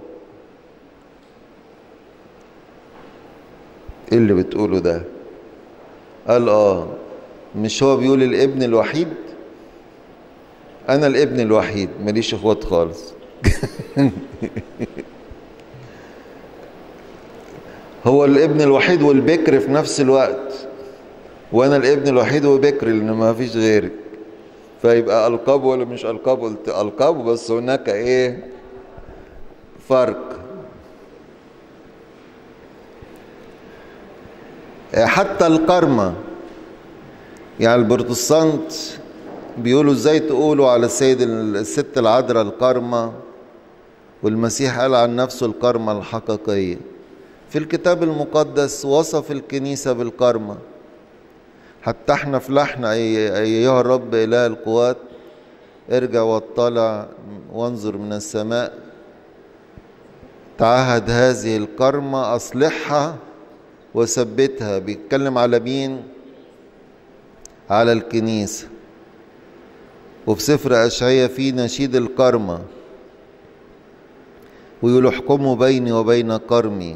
إيه اللي بتقوله ده؟ قال آه مش هو بيقول الابن الوحيد؟ أنا الابن الوحيد ماليش إخوات خالص. هو الابن الوحيد والبكر في نفس الوقت، وأنا الابن الوحيد وبكر لأن ما فيش غيرك. فيبقى ألقابه ولا مش ألقابه؟ قلت ألقابه، بس هناك إيه فرق. حتى الكرمة، يعني البروتستانت بيقولوا ازاي تقولوا على السيد الست العذراء الكرمة، والمسيح قال عن نفسه الكرمة الحقيقية. في الكتاب المقدس وصف الكنيسة بالكرمة. حتى احنا في لحن أيها الرب إله القوات ارجع واطلع وانظر من السماء، تعهد هذه الكرمة أصلحها وثبتها. بيتكلم على مين؟ على الكنيسة. وفي سفر أشعياء في نشيد الكرمة ويقول احكموا بيني وبين كرمي،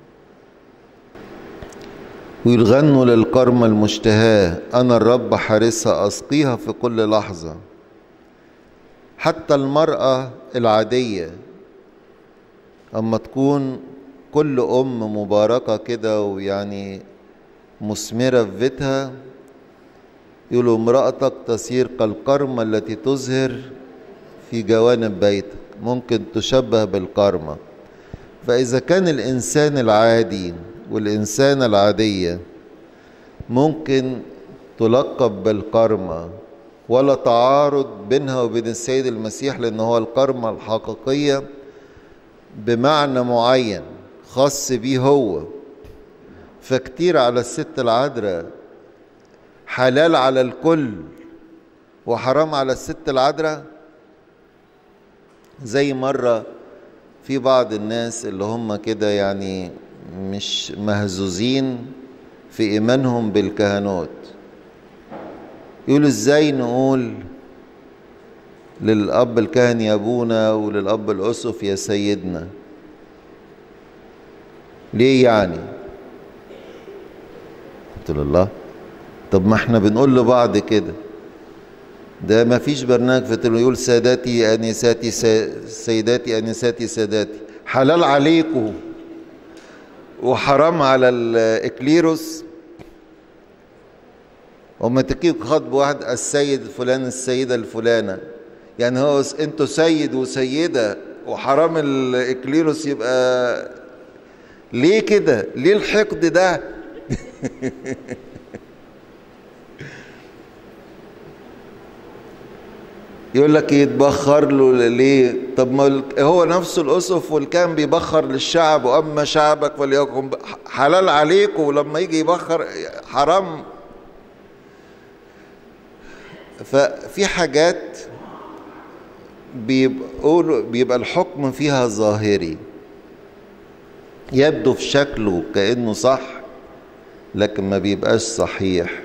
ويغنوا للكرمة المشتهاة، أنا الرب حارسها أسقيها في كل لحظة. حتى المرأة العادية أما تكون كل أم مباركة كده ويعني مثمرة في بيتها، يقولوا امرأتك تصير كالكرمة التي تزهر في جوانب بيتك. ممكن تشبه بالكرمة. فإذا كان الإنسان العادي والإنسانة العادية ممكن تلقب بالكرمة، ولا تعارض بينها وبين السيد المسيح، لأنه هو الكرمة الحقيقية بمعنى معين خاص بيه هو. فكتير على الست العذراء حلال على الكل وحرام على الست العذراء. زي مرة في بعض الناس اللي هم كده يعني مش مهزوزين في إيمانهم بالكهنوت، يقولوا ازاي نقول للأب الكاهن يا أبونا وللأب الأسقف يا سيدنا؟ ليه يعني؟ قلت له الله، طب ما احنا بنقول لبعض كده. ده ما فيش برنامج في التلفزيون يقول ساداتي أنساتي سيداتي أنساتي ساداتي. حلال عليكم وحرام على الإكليروس. وما تكيك خطب واحد السيد فلان السيدة الفلانة، يعني هو انتوا سيد وسيدة وحرام الإكليروس. يبقى ليه كده؟ ليه الحقد ده؟ يقول لك يتبخر له ليه؟ طب ما هو نفسه الأسقف والكاهن بيبخر للشعب، وأما شعبك فليكن حلال عليكم، ولما يجي يبخر حرام. ففي حاجات بيبقوا بيبقى الحكم فيها ظاهري، يبدو في شكله كأنه صح لكن ما بيبقاش صحيح،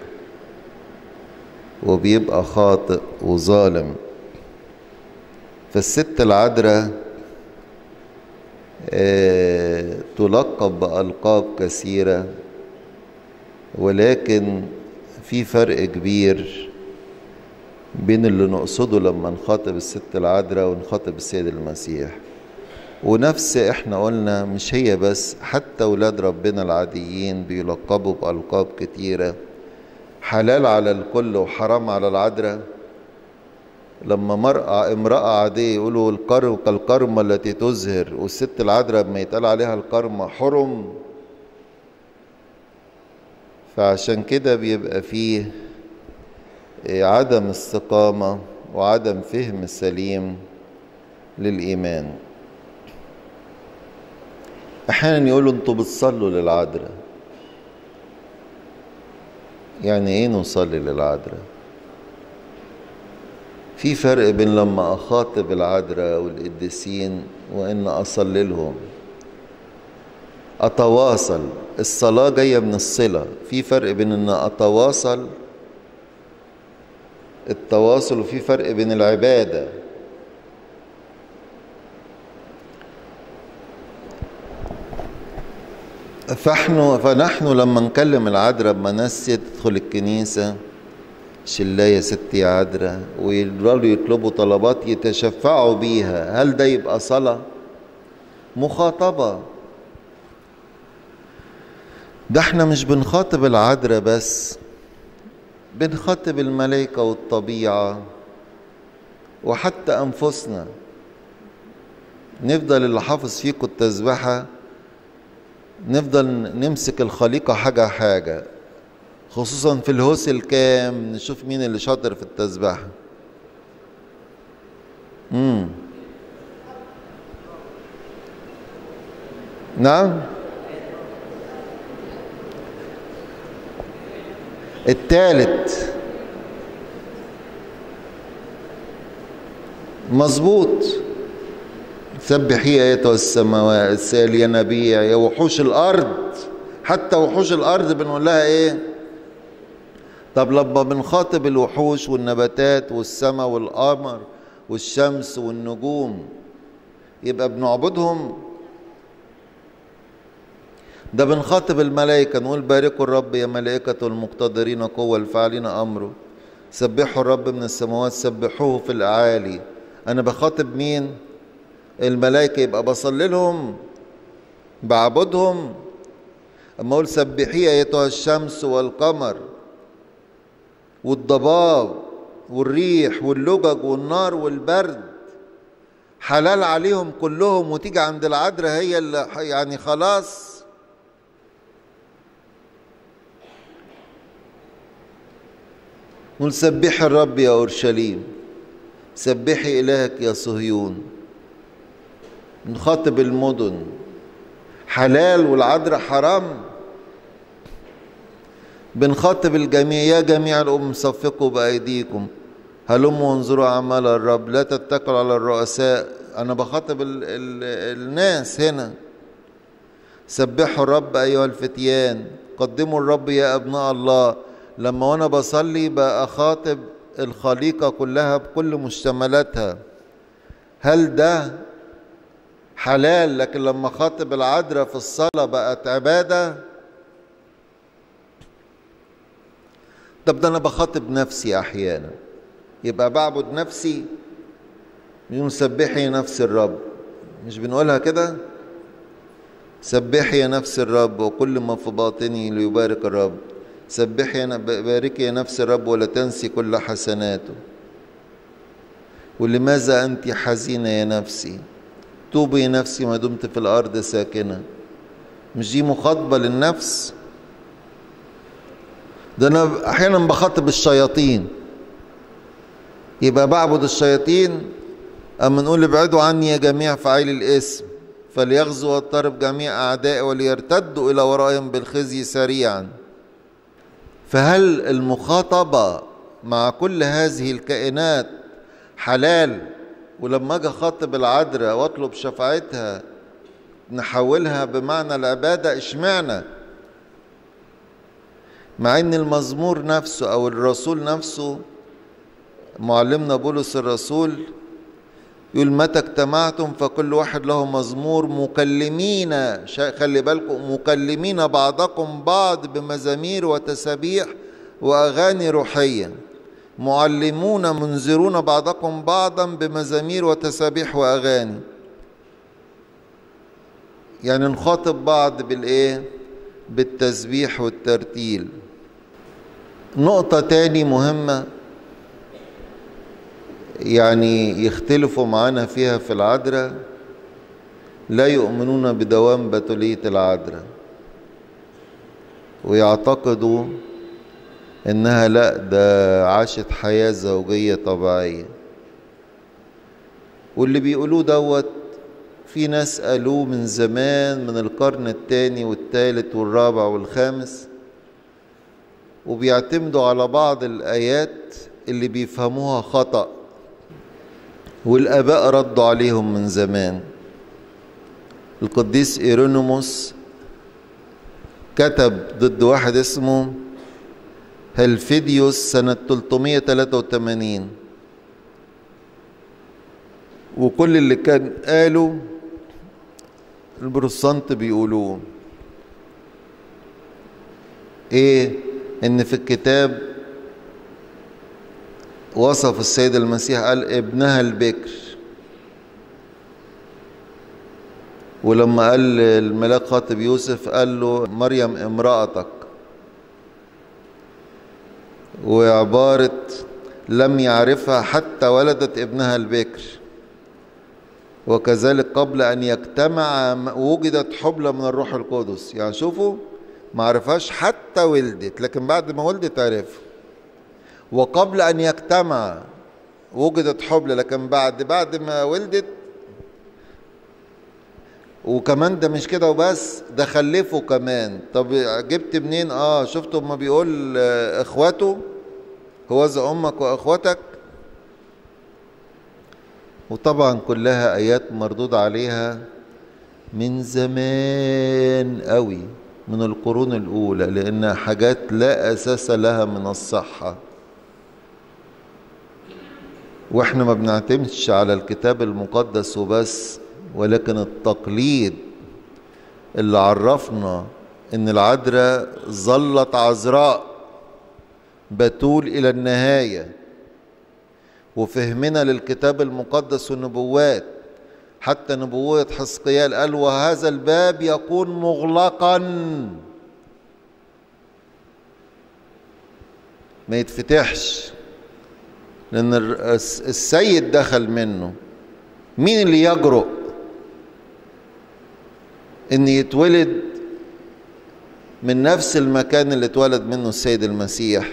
وبيبقى خاطئ وظالم. فالست العذراء آه تلقب بألقاب كثيرة، ولكن في فرق كبير بين اللي نقصده لما نخاطب الست العذراء ونخاطب السيد المسيح. ونفس احنا قلنا مش هي بس، حتى ولاد ربنا العاديين بيلقبوا بألقاب كتيرة، حلال على الكل وحرام على العذراء. لما مرأة امرأة عادية يقولوا القرم كالقرمة التي تزهر، والست العذراء ما يتقال عليها القرمة حرم. فعشان كده بيبقى فيه عدم استقامة وعدم فهم سليم للإيمان. أحيانا يقولوا انتوا بتصلوا للعذراء. يعني ايه نصلي للعذراء؟ في فرق بين لما أخاطب العذراء والقديسين وإن أصلي لهم، أتواصل. الصلاة جاية من الصلة. في فرق بين إن أتواصل التواصل، وفي فرق بين العبادة. فنحن فنحن لما نكلم العذراء بمناسية تدخل الكنيسة، شلاية ستي يا عذراء، ويفضلوا يطلبوا طلبات يتشفعوا بيها، هل ده يبقى صلاة؟ مخاطبة. ده احنا مش بنخاطب العذراء بس، بنخاطب الملائكة والطبيعة وحتى أنفسنا. نفضل اللي حافظ فيكم التسبحة نفضل نمسك الخليقة حاجة حاجة، خصوصا في الهوس الكام نشوف مين اللي شاطر في التسبحة. امم نعم. التالت مظبوط. سبحي يا ايتها السماوات السالية نبيع يا وحوش الارض. حتى وحوش الارض بنقول لها ايه؟ طب لما بنخاطب الوحوش والنباتات والسماء والقمر والشمس والنجوم يبقى بنعبدهم؟ ده بنخاطب الملائكة نقول باركوا الرب يا ملائكة المقتدرين قوة الفاعلين أمره، سبحوا الرب من السماوات سبحوه في الأعالي. أنا بخاطب مين؟ الملائكة. يبقى بصلي لهم، بعبدهم. أما أقول سبحي أيتها الشمس والقمر والضباب والريح واللجج والنار والبرد، حلال عليهم كلهم، وتيجي عند العذراء هي اللي يعني خلاص. نقول سبحي الرب يا أورشليم، سبحي إلهك يا صهيون. نخاطب المدن، حلال والعذراء حرام. بنخاطب الجميع يا جميع الأمم صفقوا بأيديكم هلموا وانظروا أعمال الرب، لا تتكلوا على الرؤساء. أنا بخاطب ال ال الناس هنا. سبحوا الرب أيها الفتيان، قدموا الرب يا أبناء الله. لما وأنا بصلي بأخاطب الخليقة كلها بكل مشتملاتها. هل ده حلال؟ لكن لما خاطب العذراء في الصلاة بقت عبادة. طب ده أنا بخاطب نفسي أحيانا، يبقى بعبد نفسي. سبحي نفس الرب، مش بنقولها كده؟ سبحي يا نفس الرب وكل ما في باطني ليبارك الرب. سبحي باركي يا نفس الرب ولا تنسي كل حسناته. ولماذا أنت حزينة يا نفسي؟ توبي يا نفسي ما دمت في الأرض ساكنة. مش دي مخاطبة للنفس؟ ده أنا أحيانا بخاطب الشياطين، يبقى بعبد الشياطين. أما نقول ابعدوا عني يا جميع فاعلي الإثم فليغزوا واضطرب جميع أعدائي وليرتدوا إلى ورائهم بالخزي سريعا. فهل المخاطبة مع كل هذه الكائنات حلال؟ ولما أجي أخاطب العذراء وأطلب شفاعتها نحولها بمعنى العبادة، إشمعنى؟ مع إن المزمور نفسه أو الرسول نفسه معلمنا بولس الرسول يقول متى اجتمعتم فكل واحد له مزمور مكلمين، خلي بالكم، مكلمين بعضكم بعض بمزامير وتسابيح وأغاني روحية، معلمون منذرون بعضكم بعضا بمزامير وتسابيح وأغاني. يعني نخاطب بعض بالإيه؟ بالتسبيح والترتيل. نقطة تاني مهمة يعني يختلفوا معانا فيها في العذراء، لا يؤمنون بدوام بتولية العذراء، ويعتقدوا انها لا ده عاشت حياة زوجية طبيعية. واللي بيقولوه دوت في ناس قالوه من زمان، من القرن الثاني والثالث والرابع والخامس، وبيعتمدوا على بعض الآيات اللي بيفهموها خطأ، والآباء ردوا عليهم من زمان. القديس إيرونيموس كتب ضد واحد اسمه هلفيديوس سنة ثلاثمائة وثلاثة وثمانين، وكل اللي كان قاله البروتستانت بيقولوه ايه؟ ان في الكتاب وصف السيد المسيح قال ابنها البكر، ولما قال الملاك خاطب يوسف قال له مريم امرأتك، وعبارة لم يعرفها حتى ولدت ابنها البكر، وكذلك قبل أن يجتمع وجدت حبلى من الروح القدس. يعني شوفوا، ما عرفهاش حتى ولدت، لكن بعد ما ولدت عرفها. وقبل أن يجتمع وجدت حبلى، لكن بعد بعد ما ولدت. وكمان ده مش كده وبس، ده خلفه كمان. طب جبت منين؟ اه شفتوا ما بيقول اخواته هوذا امك واخوتك. وطبعا كلها ايات مردود عليها من زمان قوي، من القرون الاولى، لانها حاجات لا اساس لها من الصحة. واحنا ما بنعتمدش على الكتاب المقدس وبس، ولكن التقليد اللي عرفنا ان العذراء ظلت عذراء بتول الى النهاية، وفهمنا للكتاب المقدس والنبوات. حتى نبوة حزقيال قال وهذا الباب يكون مغلقا، ما يتفتحش، لان السيد دخل منه. مين اللي يجرؤ ان يتولد من نفس المكان اللي اتولد منه السيد المسيح؟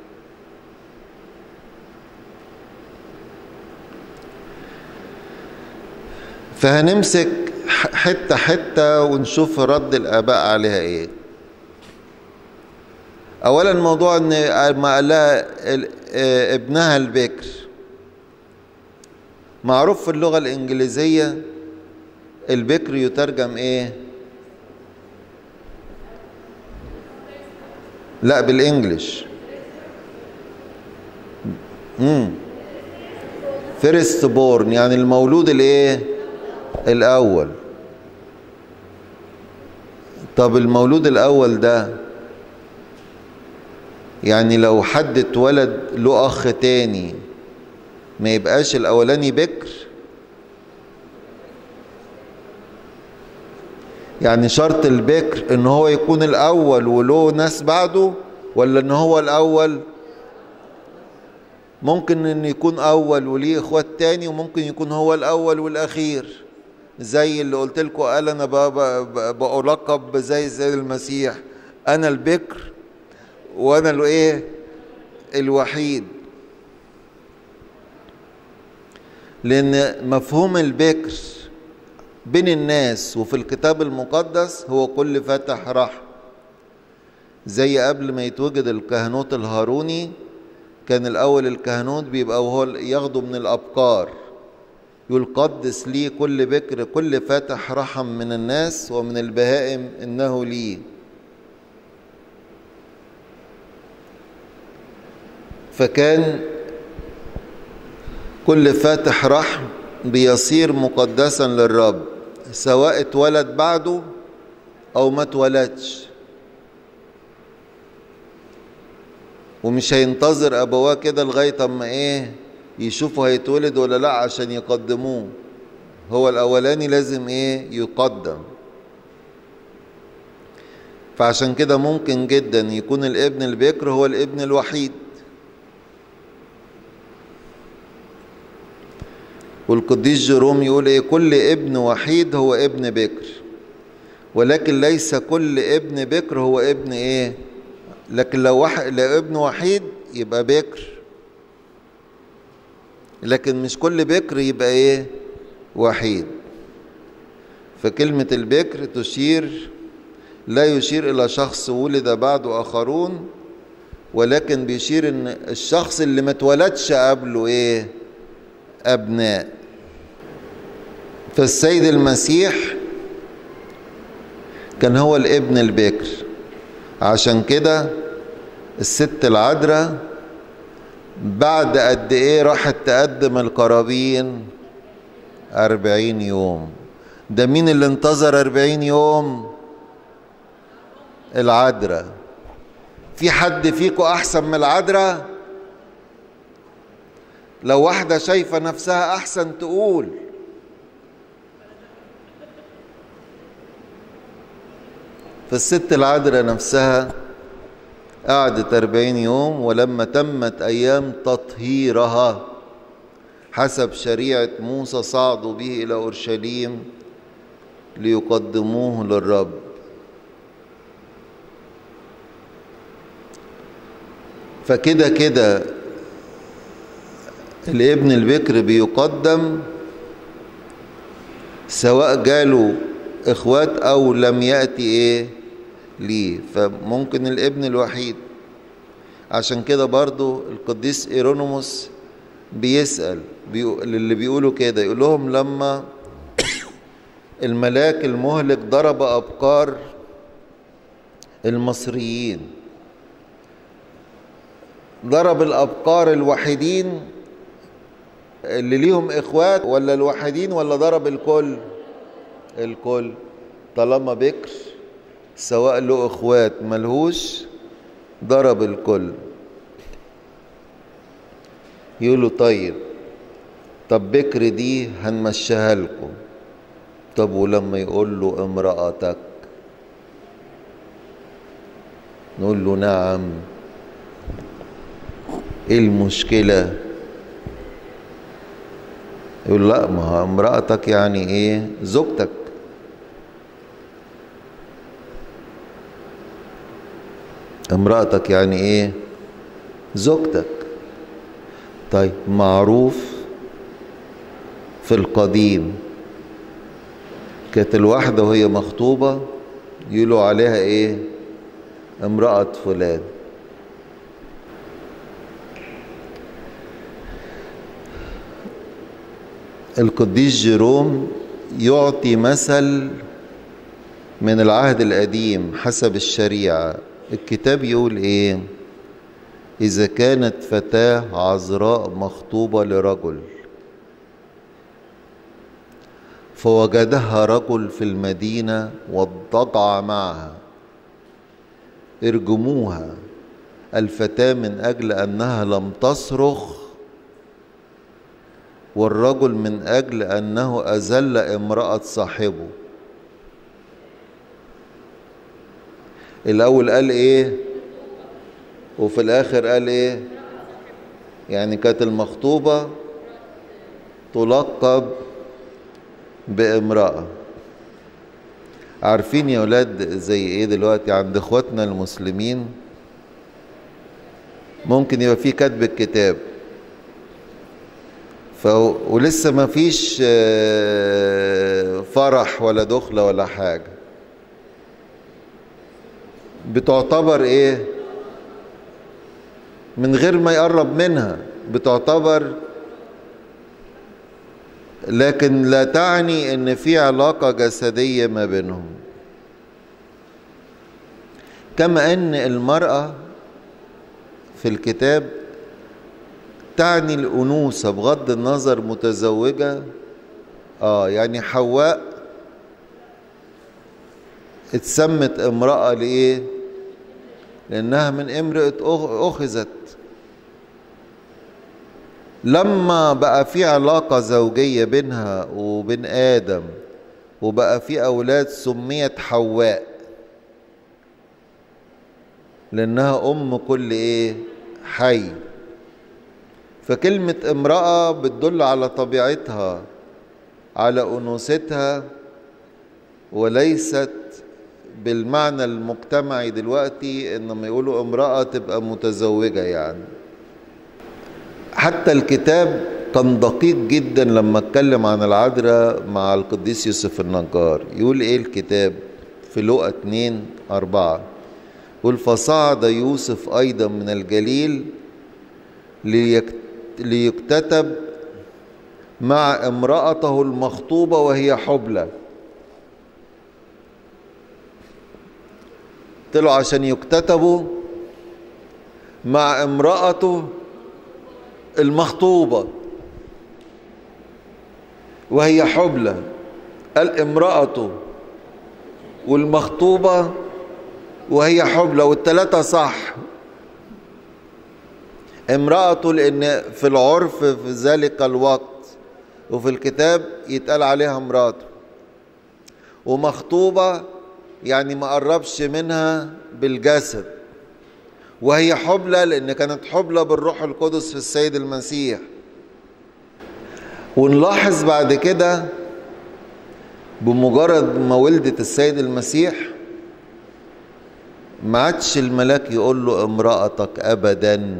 فهنمسك حتة حتة ونشوف رد الآباء عليها ايه. اولا موضوع ان ما قالها ابنها البكر، معروف في اللغة الانجليزية البكر يترجم ايه؟ لا بالانجلش امم فيرست بورن، يعني المولود الايه؟ الاول. طب المولود الاول ده يعني لو حد اتولد له اخ تاني ما يبقاش الاولاني بكر؟ يعني شرط البكر ان هو يكون الاول وله ناس بعده، ولا ان هو الاول؟ ممكن ان يكون اول وليه اخوات تاني، وممكن يكون هو الاول والاخير، زي اللي قلت لكم قال انا بألقب زي السيد المسيح انا البكر وانا الايه؟ الوحيد. لان مفهوم البكر بين الناس وفي الكتاب المقدس هو كل فتح رحم. زي قبل ما يتوجد الكهنوت الهاروني، كان الاول الكهنوت بيبقى وهو ياخده من الابكار، يقول قدس لي كل بكر كل فاتح رحم من الناس ومن البهائم انه لي. فكان كل فاتح رحم بيصير مقدسا للرب، سواء اتولد بعده او ما اتولدش، ومش هينتظر ابواه كده لغايه اما ايه يشوفوا هيتولد ولا لا عشان يقدموه. هو الاولاني لازم ايه يقدم. فعشان كده ممكن جدا يكون الابن البكر هو الابن الوحيد. والقديس جيروم يقول ايه؟ كل ابن وحيد هو ابن بكر، ولكن ليس كل ابن بكر هو ابن ايه؟ لكن لو واحد لو ابن وحيد يبقى بكر، لكن مش كل بكر يبقى ايه؟ وحيد. فكلمة البكر تشير لا يشير إلى شخص ولد بعده آخرون، ولكن بيشير إن الشخص اللي ما اتولدش قبله إيه؟ أبناء. فالسيد المسيح كان هو الابن البكر. عشان كده الست العذراء بعد قد إيه راحت تقدم القرابين؟ أربعين يوم. ده مين اللي انتظر أربعين يوم؟ العذراء. في حد فيكم احسن من العذراء؟ لو واحدة شايفة نفسها احسن تقول. فالست العذراء نفسها قعدت أربعين يوم، ولما تمت ايام تطهيرها حسب شريعة موسى صعدوا به الى اورشليم ليقدموه للرب. فكده كده الابن البكر بيقدم سواء جاله اخوات او لم يأتي ايه ليه. فممكن الابن الوحيد. عشان كده برضو القديس إيرونيموس بيسأل بيقول اللي بيقولوا كده، يقول لهم لما الملاك المهلك ضرب أبكار المصريين، ضرب الأبكار الوحيدين اللي ليهم إخوات ولا الوحيدين، ولا ضرب الكل؟ الكل. طالما بكر سواء له إخوات ملهوش ضرب الكل. يقولوا طيب طب بكر دي هنمشيها لكم. طب ولما يقول له امرأتك نقول له نعم، ايه المشكلة؟ يقول لا، ما هو امرأتك يعني ايه؟ زوجتك. امرأتك يعني ايه؟ زوجتك. طيب معروف في القديم كانت الواحدة وهي مخطوبة يقولوا عليها ايه؟ امرأة فلان. القديس جيروم يعطي مثل من العهد القديم حسب الشريعة. الكتاب يقول ايه؟ إذا كانت فتاة عذراء مخطوبة لرجل فوجدها رجل في المدينة واضطجع معها، ارجموها الفتاة من أجل أنها لم تصرخ، والرجل من أجل أنه أذل امرأة صاحبه. الأول قال إيه وفي الآخر قال إيه؟ يعني كانت المخطوبة تلقب بامرأة. عارفين يا ولاد زي إيه دلوقتي عند إخواتنا المسلمين؟ ممكن يبقى في كتب الكتاب ف... ولسه ما فيش فرح ولا دخلة ولا حاجة، بتعتبر ايه؟ من غير ما يقرب منها بتعتبر، لكن لا تعني ان في علاقة جسدية ما بينهم. كما ان المرأة في الكتاب تعني الأنوثة بغض النظر متزوجة اه يعني حواء اتسمت امرأة لإيه؟ لأنها من امرأة أخذت. لما بقى في علاقة زوجية بينها وبين آدم وبقى في أولاد سميت حواء لأنها أم كل إيه؟ حي. فكلمة امرأة بتدل على طبيعتها، على أنوثتها، وليست بالمعنى المجتمعي دلوقتي إنما يقولوا امرأة تبقى متزوجة. يعني حتى الكتاب كان دقيق جدا لما اتكلم عن العذراء مع القديس يوسف النجار. يقول ايه الكتاب في لوقا اتنين أربعة؟ يقول فصعد يوسف أيضا من الجليل ليكتتب مع امرأته المخطوبة وهي حبلى. طلعوا عشان يكتتبوا مع امرأته المخطوبة وهي حبلى. قال امرأته والمخطوبة وهي حبلى، والتلاتة صح. امرأته لأن في العرف في ذلك الوقت وفي الكتاب يتقال عليها امرأته، ومخطوبة يعني ما قربش منها بالجسد، وهي حبلى لأن كانت حبلى بالروح القدس في السيد المسيح. ونلاحظ بعد كده بمجرد ما ولدت السيد المسيح ما عادش الملاك يقول له امرأتك أبدا.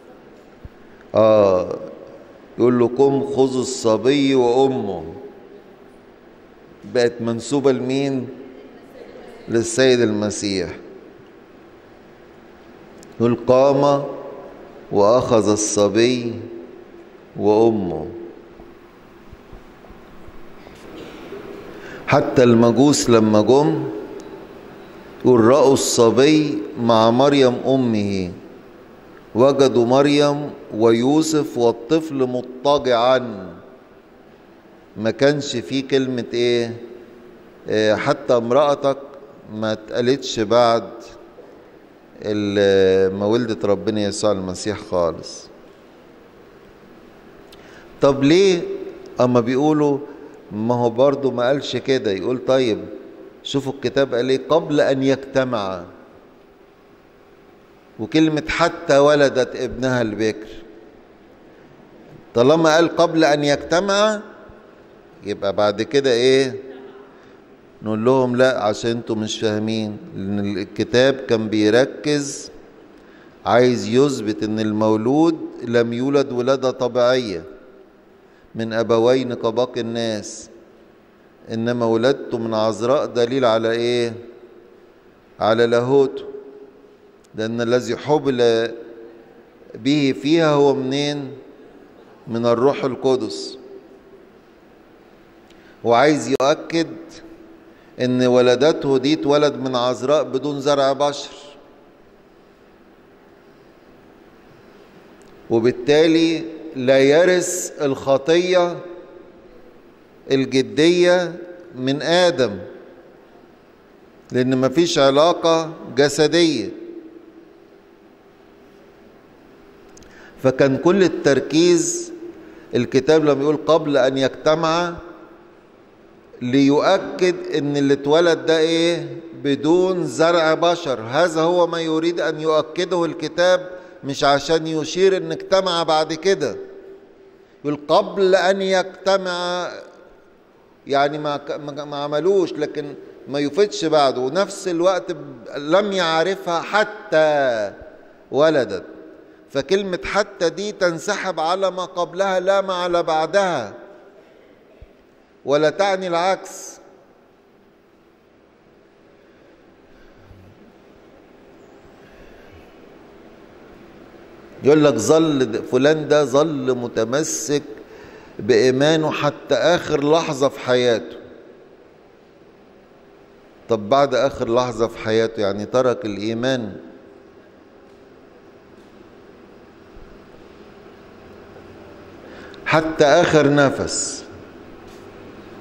آه يقول له قم خذ الصبي وأمه. بقت منسوبة لمين؟ للسيد المسيح. يقول قام وأخذ الصبي وأمه. حتى المجوس لما جم يقول رأوا الصبي مع مريم أمه وجدوا مريم ويوسف والطفل مضطجعا. ما كانش فيه كلمة ايه, إيه حتى امرأتك ما اتقالتش بعد ما ولدت ربنا يسوع المسيح خالص. طب ليه اما بيقولوا ما هو برضو ما قالش كده؟ يقول طيب شوفوا الكتاب قال ايه قبل ان يجتمع، وكلمة حتى ولدت ابنها البكر. طالما قال قبل ان يجتمع يبقى بعد كده ايه؟ نقول لهم لا عشان انتوا مش فاهمين، لان الكتاب كان بيركز عايز يثبت ان المولود لم يولد ولادة طبيعية من ابوين كباقي الناس، انما ولادته من عذراء دليل على ايه؟ على لاهوته، لان الذي حبل به فيها هو منين؟ من الروح القدس. وعايز يؤكد ان ولدته دي اتولد من عذراء بدون زرع بشر، وبالتالي لا يرث الخطية الجدية من آدم، لأن مفيش علاقة جسدية. فكان كل التركيز الكتاب لما يقول قبل أن يجتمع ليؤكد ان اللي اتولد ده ايه؟ بدون زرع بشر. هذا هو ما يريد ان يؤكده الكتاب، مش عشان يشير ان اجتمع بعد كده. يقول قبل ان يجتمع يعني ما ما عملوش، لكن ما يفيدش بعده، ونفس الوقت لم يعرفها حتى ولدت. فكلمة حتى دي تنسحب على ما قبلها لا ما على بعدها، ولا تعني العكس. يقول لك ظل فلان ده ظل متمسك بإيمانه حتى آخر لحظة في حياته. طب بعد آخر لحظة في حياته يعني ترك الإيمان؟ حتى آخر نفس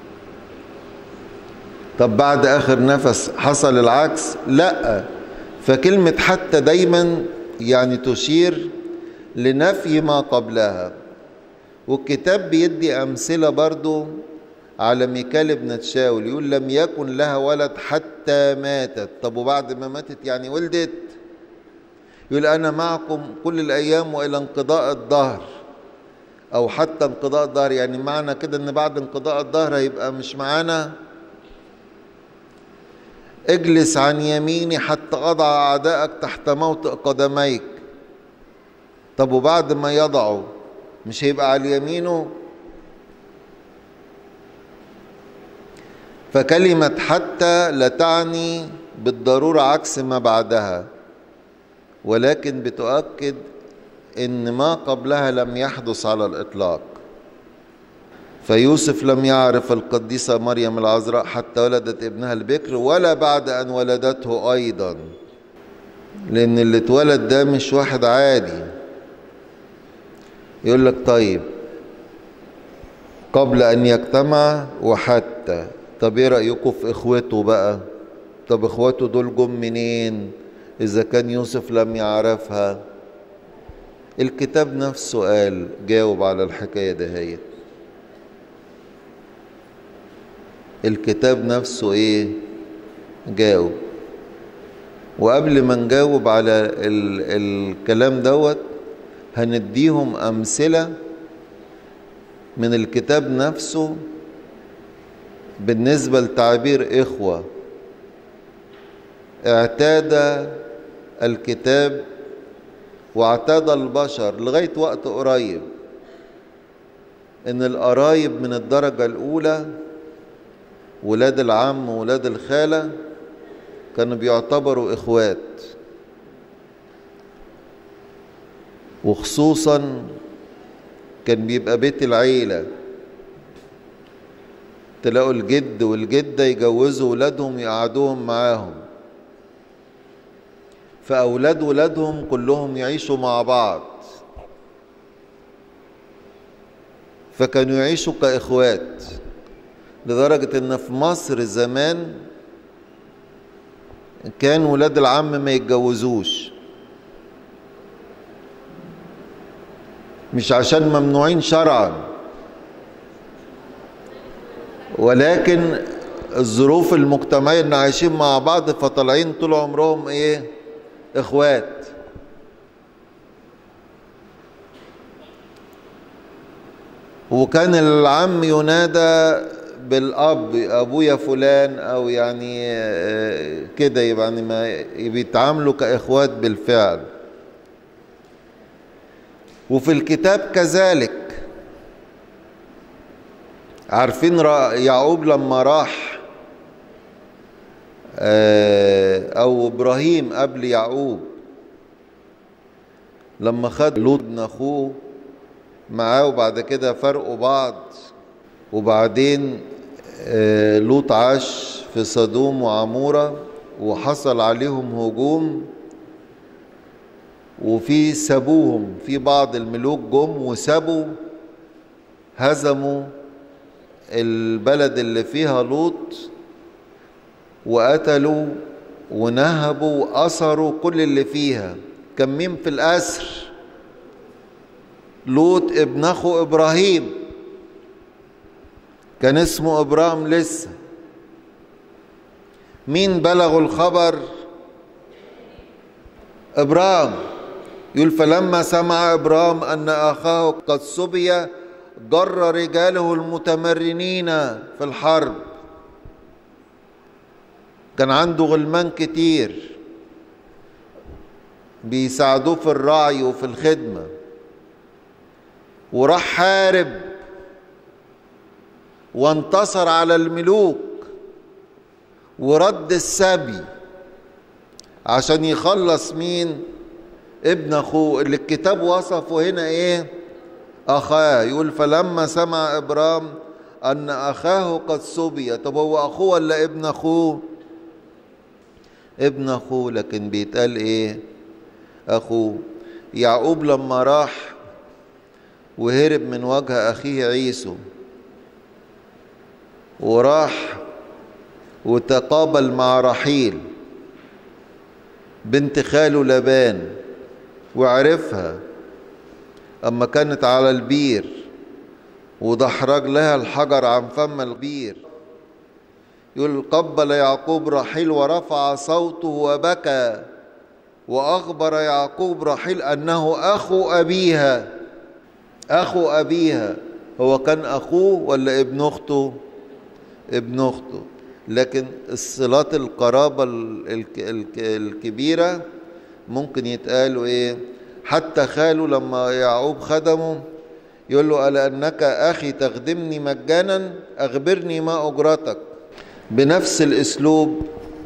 طب بعد آخر نفس حصل العكس؟ لا. فكلمة حتى دايما يعني تشير لنفي ما قبلها. والكتاب بيدي أمثلة برضو على ميكال ابنة شاول، يقول لم يكن لها ولد حتى ماتت. طب وبعد ما ماتت يعني ولدت؟ يقول أنا معكم كل الأيام وإلى انقضاء الدهر، أو حتى انقضاء الدهر. يعني معنى كده إن بعد انقضاء الدهر هيبقى مش معانا. اجلس عن يميني حتى أضع أعدائك تحت موطئ قدميك. طب وبعد ما يضعوا مش هيبقى على يمينه؟ فكلمة حتى لا تعني بالضرورة عكس ما بعدها، ولكن بتؤكد إن ما قبلها لم يحدث على الإطلاق. فيوسف لم يعرف القديسة مريم العذراء حتى ولدت ابنها البكر، ولا بعد أن ولدته أيضا، لأن اللي اتولد ده مش واحد عادي. يقول لك طيب قبل أن يجتمع وحتى. طب ايه رأيكم في إخوته بقى؟ طب إخوته دول جم منين إذا كان يوسف لم يعرفها؟ الكتاب نفسه قال جاوب على الحكاية دهيت. الكتاب نفسه ايه؟ جاوب. وقبل ما نجاوب على ال الكلام دوت هنديهم أمثلة من الكتاب نفسه بالنسبة لتعبير إخوة. اعتاد الكتاب واعتاد البشر لغاية وقت قريب إن القرايب من الدرجة الأولى، ولاد العم وولاد الخالة، كانوا بيعتبروا إخوات. وخصوصا كان بيبقى بيت العيلة، تلاقوا الجد والجدة يجوزوا ولادهم يقعدوهم معاهم، فأولاد ولادهم كلهم يعيشوا مع بعض، فكانوا يعيشوا كإخوات. لدرجة إن في مصر زمان كان ولاد العم ما يتجوزوش، مش عشان ممنوعين شرعا، ولكن الظروف المجتمعية إن عايشين مع بعض فطالعين طول عمرهم إيه؟ إخوات. وكان العم ينادى بالأب، أبويا فلان، أو يعني كده، يعني ما بيتعاملوا كإخوات بالفعل. وفي الكتاب كذلك. عارفين يعقوب لما راح، أو إبراهيم قبل يعقوب لما خد لوط ابن أخوه معاه، وبعد كده فرقوا بعض، وبعدين لوط عاش في سدوم وعمورة وحصل عليهم هجوم، وفي سابوهم، في بعض الملوك جم وسابوا، هزموا البلد اللي فيها لوط وقتلوا ونهبوا وأسروا كل اللي فيها. كان مين في الأسر؟ لوط ابن أخو إبراهيم، كان اسمه إبرام لسه. مين بلغوا الخبر؟ إبرام. يقول فلما سمع إبرام أن أخاه قد سبي جر رجاله المتمرنين في الحرب. كان عنده غلمان كتير بيساعدوه في الرعي وفي الخدمة، وراح حارب وانتصر على الملوك ورد السبي عشان يخلص مين؟ ابن أخوه، اللي الكتاب وصفه هنا إيه؟ أخاه. يقول فلما سمع إبرام أن أخاه قد سبي. طب هو أخوه ولا ابن أخوه؟ ابن أخوه، لكن بيتقال إيه؟ أخوه. يعقوب لما راح وهرب من وجه أخيه عيسو، وراح وتقابل مع رحيل بنت خاله لبان وعرفها أما كانت على البير ودحرج لها الحجر عن فم البير. يقول قبل يعقوب رحيل ورفع صوته وبكى وأخبر يعقوب رحيل أنه أخو أبيها. أخو أبيها هو كان أخوه ولا ابن أخته؟ ابن أخته. لكن الصلات القرابة الكبيرة ممكن يتقالوا إيه؟ حتى خاله لما يعقوب خدمه يقول له ألا أنك أخي تخدمني مجانا أخبرني ما أجرتك. بنفس الأسلوب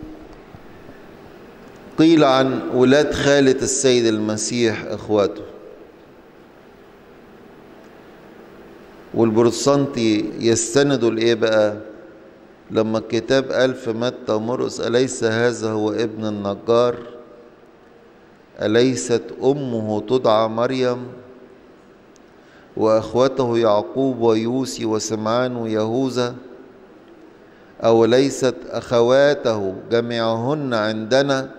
قيل عن ولاد خالة السيد المسيح إخواته. والبروتستانتي يستندوا لإيه بقى؟ لما الكتاب قال في متى ومرقس أليس هذا هو ابن النجار؟ أليست أمه تدعى مريم وأخوته يعقوب ويوسي وسمعان ويهوذا؟ أو ليست أخواته جميعهن عندنا؟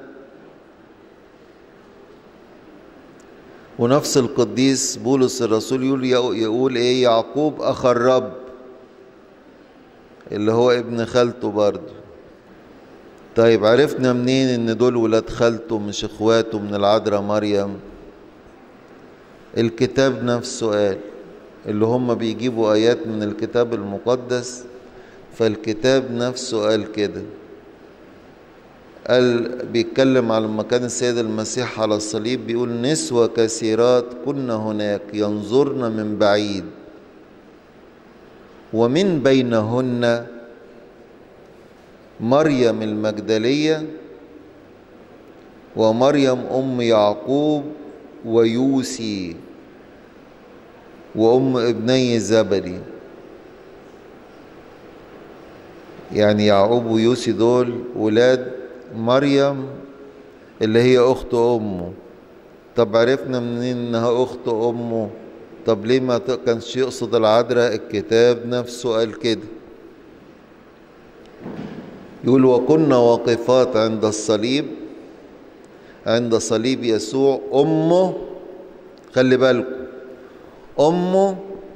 ونفس القديس بولس الرسول يقول, يقول إيه؟ يعقوب أخ الرب اللي هو ابن خالته برضه. طيب عرفنا منين ان دول ولاد خالته مش اخواته من العذراء مريم؟ الكتاب نفسه قال، اللي هم بيجيبوا ايات من الكتاب المقدس، فالكتاب نفسه قال كده. قال بيتكلم على لما كان السيد المسيح على الصليب بيقول نسوة كثيرات كنا هناك ينظرن من بعيد ومن بينهن مريم المجدلية ومريم أم يعقوب ويوسي وأم ابني زبدي. يعني يعقوب ويوسي دول ولاد مريم اللي هي أخت أمه. طب عرفنا منين إنها أخت أمه؟ طب ليه ما كانش يقصد العذراء؟ الكتاب نفسه قال كده. يقول وكنا واقفات عند الصليب، عند صليب يسوع أمه، خلي بالكم، أمه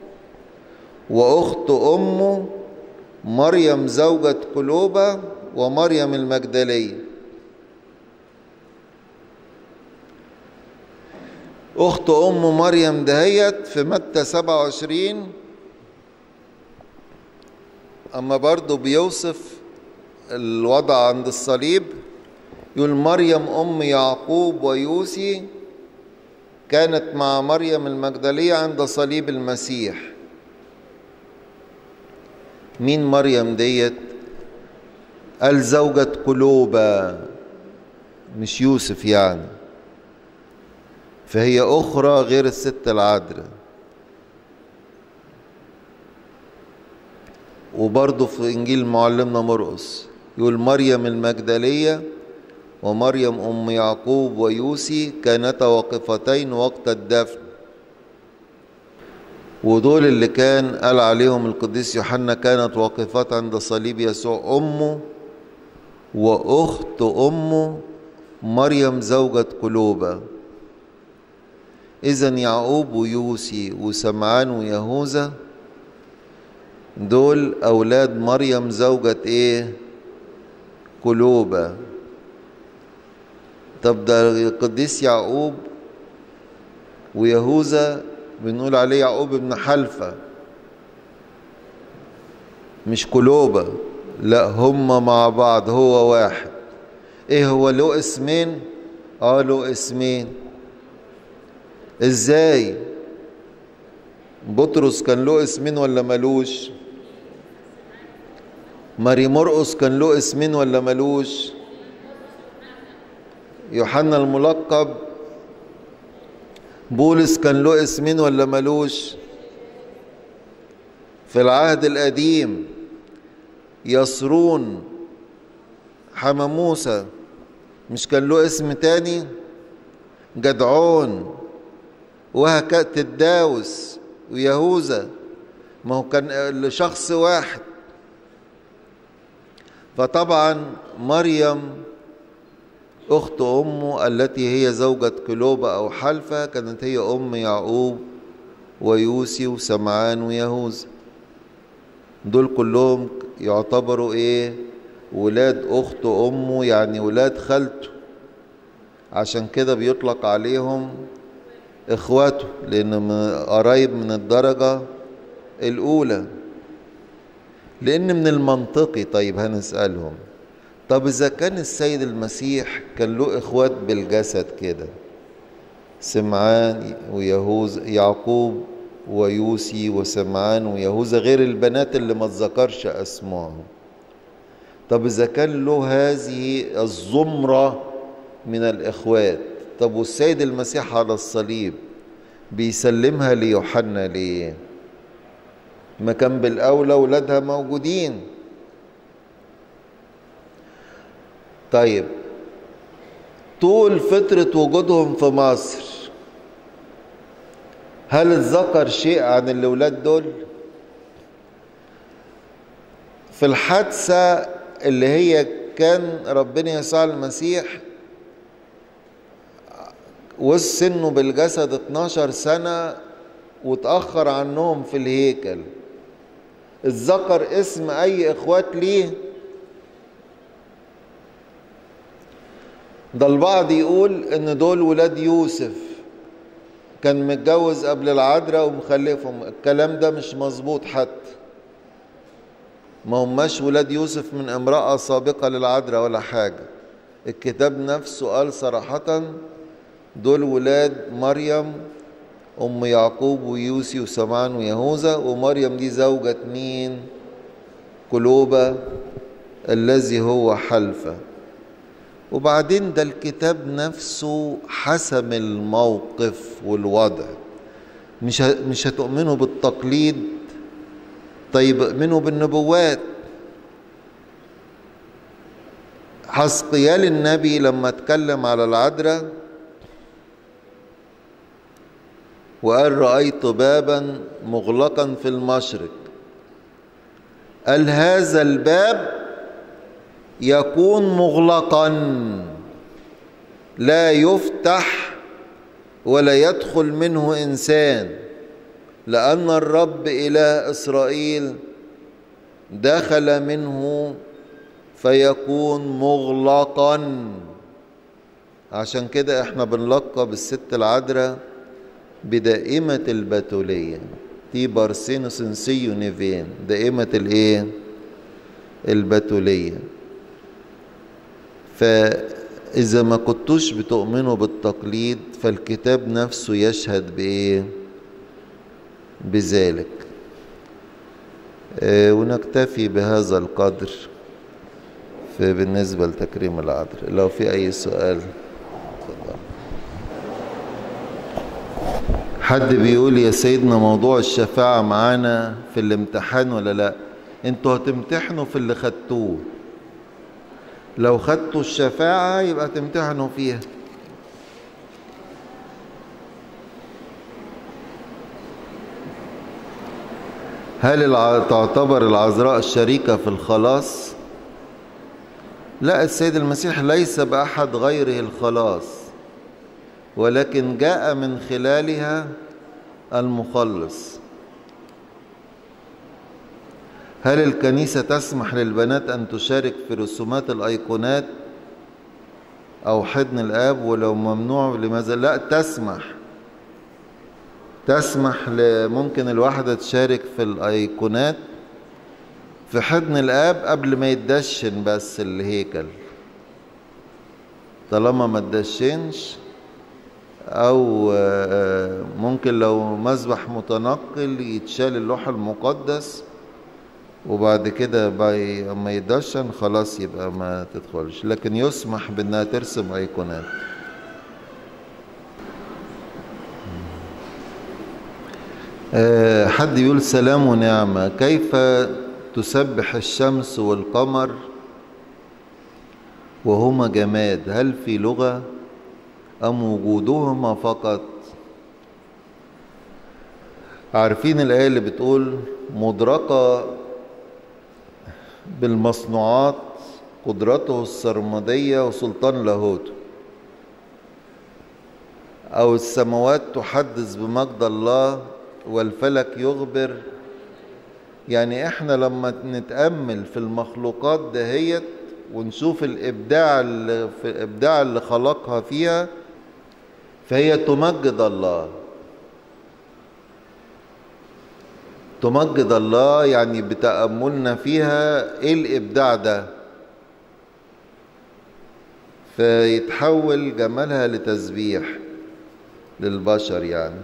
وأخت أمه مريم زوجة كلوبة ومريم المجدلية. أخت أم مريم دهيت في متى سبعة وعشرين أما برضو بيوصف الوضع عند الصليب يقول مريم أم يعقوب ويوسي كانت مع مريم المجدلية عند صليب المسيح. مين مريم ديت؟ قال زوجة كلوبة مش يوسف يعني، فهي أخرى غير الست العذراء. وبرضه في إنجيل معلمنا مرقس يقول مريم المجدلية ومريم أم يعقوب ويوسي كانتا واقفتين وقت الدفن. ودول اللي كان قال عليهم القديس يوحنا كانت واقفات عند صليب يسوع أمه وأخت أمه مريم زوجة كلوبة. إذن يعقوب ويوسي وسمعان ويهوذا دول أولاد مريم زوجة إيه؟ كلوبة. طب ده القديس يعقوب ويهوذا بنقول عليه يعقوب ابن حلفة مش كلوبة، لا هم مع بعض هو واحد. ايه هو له اسمين؟ اه له اسمين. ازاي؟ بطرس كان له اسمين ولا ملوش؟ ماري مرقس كان له اسمين ولا ملوش؟ يوحنا الملقب بولس كان له اسمين ولا ملوش؟ في العهد القديم يسرون حما موسى مش كان له اسم تاني؟ جدعون وهكذا تداوس ويهوذا، ما هو كان لشخص واحد. فطبعا مريم أخت أمه التي هي زوجة كلوبة أو حلفة كانت هي أم يعقوب ويوسي وسمعان ويهوذا. دول كلهم يعتبروا إيه؟ ولاد أخت أمه، يعني ولاد خالته، عشان كده بيطلق عليهم إخواته لأن قرايب من الدرجة الأولى. لأن من المنطقي طيب هنسألهم، طب إذا كان السيد المسيح كان له إخوات بالجسد كده، سمعان ويهوذا، يعقوب ويوسي وسمعان ويهوذا، غير البنات اللي ما اتذكرش أسمائهم، طب إذا كان له هذه الزمرة من الإخوات، طب والسيد المسيح على الصليب بيسلمها ليوحنا ليه؟ ما كان بالأولى ولادها موجودين. طيب طول فترة وجودهم في مصر هل اتذكر شيء عن الأولاد دول؟ في الحادثة اللي هي كان ربنا يسوع المسيح وسنه بالجسد اتناشر سنة وتأخر عنهم في الهيكل، اتذكر اسم أي إخوات ليه؟ ده البعض يقول إن دول ولاد يوسف، كان متجوز قبل العذراء ومخلفهم. الكلام ده مش مظبوط، حتى ما هماش ولاد يوسف من امرأة سابقة للعذراء ولا حاجة. الكتاب نفسه قال صراحة دول ولاد مريم أم يعقوب ويوسي وسمعان ويهوذا، ومريم دي زوجة مين؟ كلوبة الذي هو حلفة. وبعدين ده الكتاب نفسه حسم الموقف والوضع. مش مش هتؤمنوا بالتقليد، طيب اؤمنوا بالنبوات. حسقيال النبي لما اتكلم على العذراء وقال رأيت بابا مغلقا في المشرق، قال هذا الباب يكون مغلقا لا يفتح ولا يدخل منه إنسان، لأن الرب إله إسرائيل دخل منه فيكون مغلقا. عشان كده احنا بنلقب الست العذراء بدائمة البتولية، تي بارسينوس سنسيو نيفين، دائمة الايه؟ البتولية. فإذا ما كنتوش بتؤمنوا بالتقليد فالكتاب نفسه يشهد بإيه؟ بذلك. اه ونكتفي بهذا القدر في بالنسبة لتكريم العذراء. لو في أي سؤال اتفضل. حد بيقول يا سيدنا موضوع الشفاعة معانا في الامتحان ولا لا؟ انتوا هتمتحنوا في اللي خدتوه، لو خدتوا الشفاعة يبقى تمتحنوا فيها. هل تعتبر العذراء الشريكة في الخلاص؟ لا، السيد المسيح ليس بأحد غيره الخلاص، ولكن جاء من خلالها المخلص. هل الكنيسة تسمح للبنات أن تشارك في رسومات الأيقونات أو حضن الآب؟ ولو ممنوع لماذا؟ لا، تسمح تسمح ممكن الواحدة تشارك في الأيقونات في حضن الآب قبل ما يتدشن بس الهيكل، طالما ما تدشنش، أو ممكن لو مذبح متنقل يتشال اللوح المقدس وبعد كده اما يدشن خلاص يبقى ما تدخلش، لكن يسمح بأنها ترسم أيقونات. أه حد يقول سلام ونعمة، كيف تسبح الشمس والقمر وهما جماد؟ هل في لغة أم وجودهما فقط؟ عارفين الآية اللي بتقول مدركة بالمصنوعات قدرته السرمدية وسلطان لاهوته، أو السماوات تحدث بمجد الله والفلك يخبر. يعني احنا لما نتأمل في المخلوقات دهيت ونشوف الإبداع اللي في الإبداع اللي خلقها فيها، فهي تمجد الله. تمجد الله يعني بتأملنا فيها ايه الإبداع ده، فيتحول جمالها لتسبيح للبشر. يعني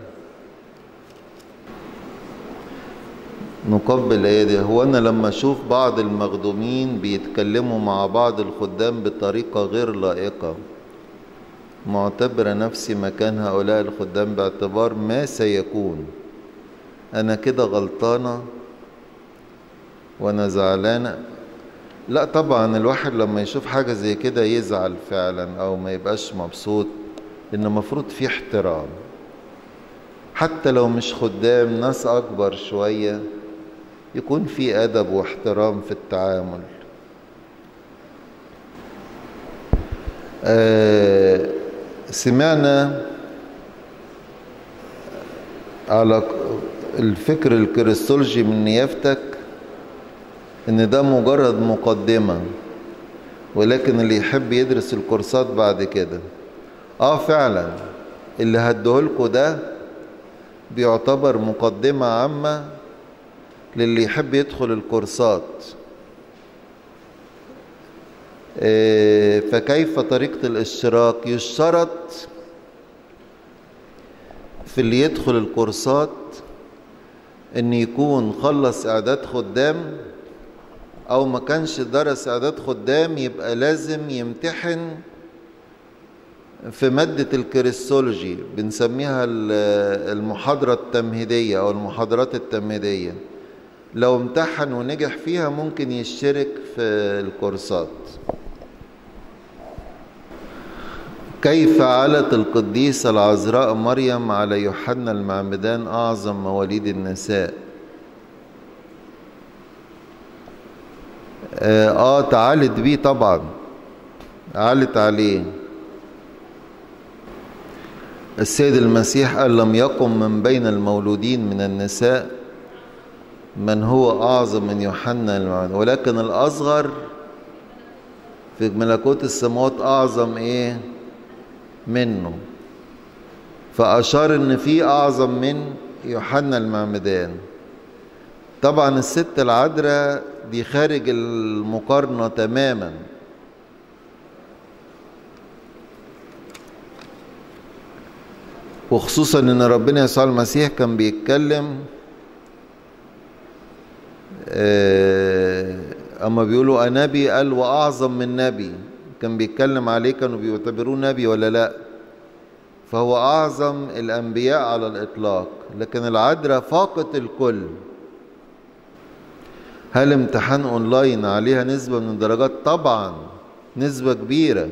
نقبل الآية دي. هو أنا لما أشوف بعض المخدومين بيتكلموا مع بعض الخدام بطريقة غير لائقة، معتبرة نفسي مكان هؤلاء الخدام باعتبار ما سيكون، أنا كده غلطانة وأنا زعلانة؟ لا طبعا، الواحد لما يشوف حاجة زي كده يزعل فعلا أو ما يبقاش مبسوط، إن مفروض في احترام، حتى لو مش خدام، ناس أكبر شوية يكون في أدب واحترام في التعامل. آه سمعنا على الفكر الكريستولوجي من نيافتك إن ده مجرد مقدمة، ولكن اللي يحب يدرس الكورسات بعد كده. آه فعلا اللي هديهولكوا ده بيعتبر مقدمة عامة للي يحب يدخل الكورسات. فكيف طريقة الاشتراك؟ يشترط في اللي يدخل الكورسات ان يكون خلص اعداد خدام، او ما كانش درس اعداد خدام يبقى لازم يمتحن في مادة الكريستولوجي، بنسميها المحاضرة التمهيدية أو المحاضرات التمهيدية. لو امتحن ونجح فيها ممكن يشترك في الكورسات. كيف علت القديسة العذراء مريم على يوحنا المعمدان أعظم مواليد النساء؟ آه, آه تعالت بيه طبعا، علت عليه. السيد المسيح قال لم يقم من بين المولودين من النساء من هو أعظم من يوحنا المعمدان، ولكن الأصغر في ملكوت السماوات أعظم إيه منه. فأشار إن في أعظم من يوحنا المعمدان. طبعا الست العذراء دي خارج المقارنة تماما. وخصوصا ان ربنا يسوع المسيح كان بيتكلم اما بيقولوا نبي، قال واعظم من نبي، كان بيتكلم عليه، كانوا بيعتبروه نبي ولا لا؟ فهو اعظم الانبياء على الاطلاق، لكن العذراء فاقت الكل. هل امتحان اونلاين عليها نسبة من الدرجات؟ طبعا نسبة كبيرة.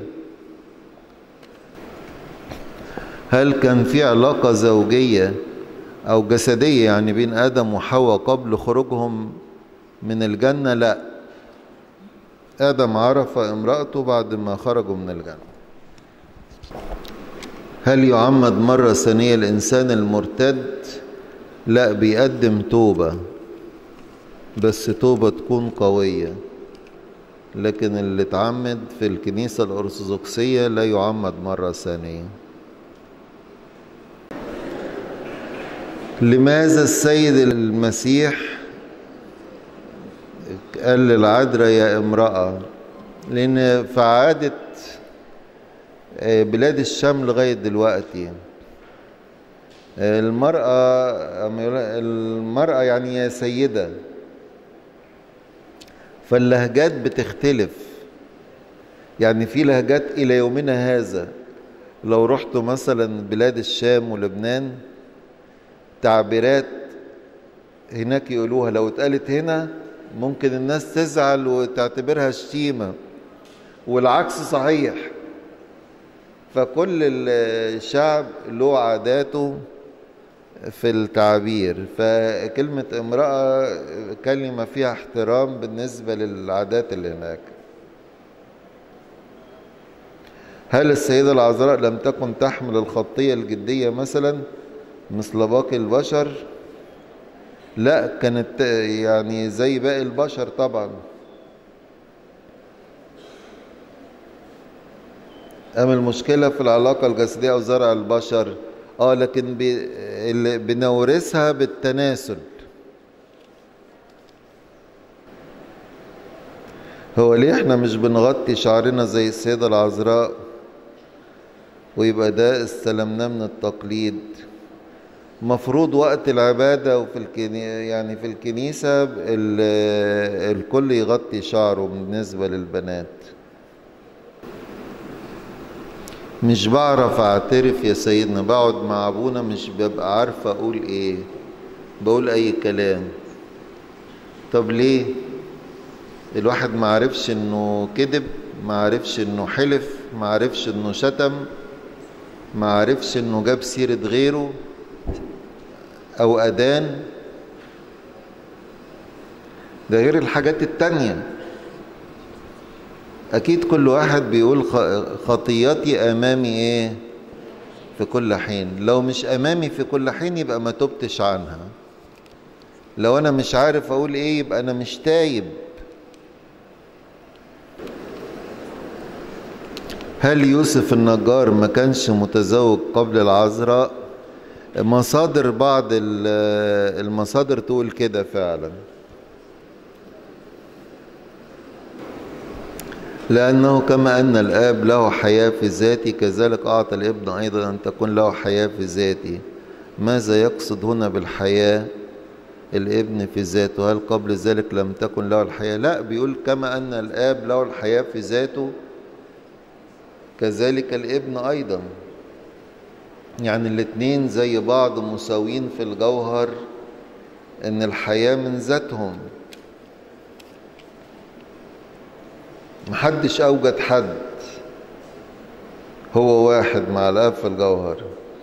هل كان في علاقة زوجية أو جسدية يعني بين آدم وحواء قبل خروجهم من الجنة؟ لا، آدم عرف امرأته بعد ما خرجوا من الجنة. هل يعمد مرة ثانية الإنسان المرتد؟ لا، بيقدم توبة، بس توبة تكون قوية. لكن اللي اتعمد في الكنيسة الأرثوذكسية لا يعمد مرة ثانية. لماذا السيد المسيح قال للعذراء يا امرأة؟ لأن في عادة بلاد الشام لغاية دلوقتي المرأة المرأة يعني يا سيدة، فاللهجات بتختلف. يعني في لهجات إلى يومنا هذا، لو رحت مثلا بلاد الشام ولبنان تعبيرات هناك يقولوها لو اتقالت هنا ممكن الناس تزعل وتعتبرها شتيمة، والعكس صحيح. فكل الشعب له عاداته في التعبير، فكلمة امرأة كلمة فيها احترام بالنسبة للعادات اللي هناك. هل السيدة العذراء لم تكن تحمل الخطية الجدية مثلا مثل باقي البشر؟ لا، كانت يعني زي باقي البشر طبعا. أما المشكلة في العلاقة الجسدية أو زرع البشر، اه لكن بي... اللي بنورثها بالتناسل. هو ليه احنا مش بنغطي شعرنا زي السيدة العذراء ويبقى ده استلمناه من التقليد؟ مفروض وقت العبادة وفي الكني... يعني في الكنيسة ال... الكل يغطي شعره بالنسبة للبنات. مش بعرف اعترف يا سيدنا، بقعد مع ابونا مش ببقى عارف اقول ايه، بقول اي كلام. طب ليه؟ الواحد ما عرفش انه كذب، ما عرفش انه حلف، ما عرفش انه شتم، ما عرفش انه جاب سيرة غيره او ادان، ده غير الحاجات التانية. اكيد كل واحد بيقول خطياتي امامي ايه في كل حين. لو مش امامي في كل حين يبقى ما تبتش عنها. لو انا مش عارف اقول ايه يبقى انا مش تايب. هل يوسف النجار ما كانش متزوج قبل العذراء؟ مصادر بعض المصادر تقول كده فعلا، لأنه كما أن الآب له حياة في ذاته كذلك أعطى الابن أيضا أن تكون له حياة في ذاته. ماذا يقصد هنا بالحياة؟ الابن في ذاته، هل قبل ذلك لم تكن له الحياة؟ لا، بيقول كما أن الآب له الحياة في ذاته كذلك الابن أيضا. يعني الاتنين زي بعض، مساوين في الجوهر، إن الحياة من ذاتهم. محدش أوجد حد، هو واحد مع الآب في الجوهر.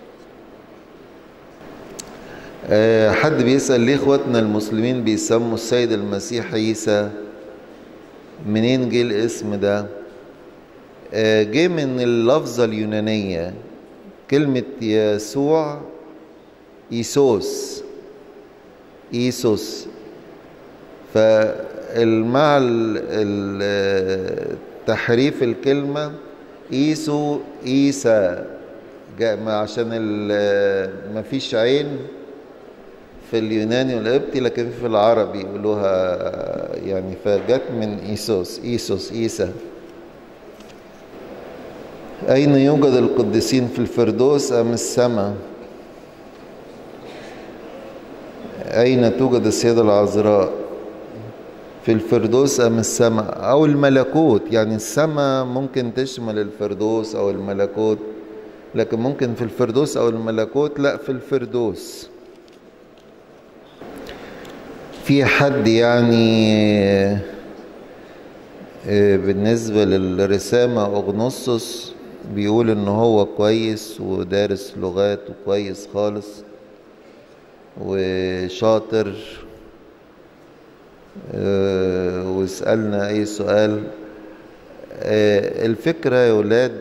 أه حد بيسأل ليه اخواتنا المسلمين بيسموا السيد المسيح عيسى؟ منين جه الاسم ده؟ أه جه من اللفظة اليونانية، كلمة يسوع إيسوس، إيسوس. فالمع تحريف الكلمة إيسو إيسا، عشان مفيش عين في اليوناني والقبطي لكن في العربي يقولوها يعني، فجت من إيسوس، إيسوس إيسا. أين يوجد القديسين؟ في الفردوس أم السماء؟ أين توجد السيدة العذراء؟ في الفردوس أم السماء أو الملكوت؟ يعني السماء ممكن تشمل الفردوس أو الملكوت، لكن ممكن في الفردوس أو الملكوت، لا في الفردوس. في حد يعني بالنسبة للرسامة أغنوصص بيقول إن هو كويس ودارس لغات وكويس خالص وشاطر، أه واسألنا أي سؤال. أه الفكرة يا ولاد،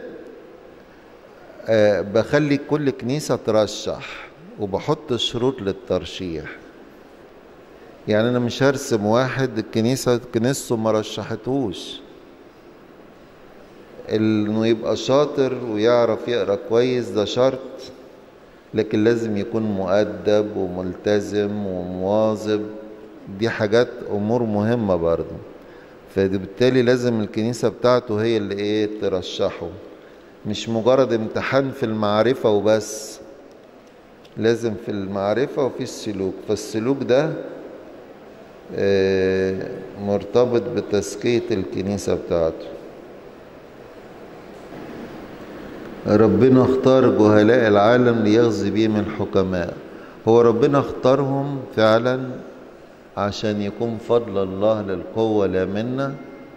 أه بخلي كل كنيسة ترشح وبحط شروط للترشيح. يعني أنا مش هرسم واحد الكنيسة كنيسته ما رشحتهوش، إنه يبقى شاطر ويعرف يقرأ كويس ده شرط، لكن لازم يكون مؤدب وملتزم ومواظب، دي حاجات أمور مهمة برضو. فبالتالي لازم الكنيسة بتاعته هي اللي ايه ترشحه، مش مجرد امتحان في المعرفة وبس، لازم في المعرفة وفي السلوك. فالسلوك ده اه مرتبط بتزكية الكنيسة بتاعته. ربنا اختار جهلاء العالم ليغزي بهم الحكماء. هو ربنا اختارهم فعلا عشان يكون فضل الله للقوة لا منا،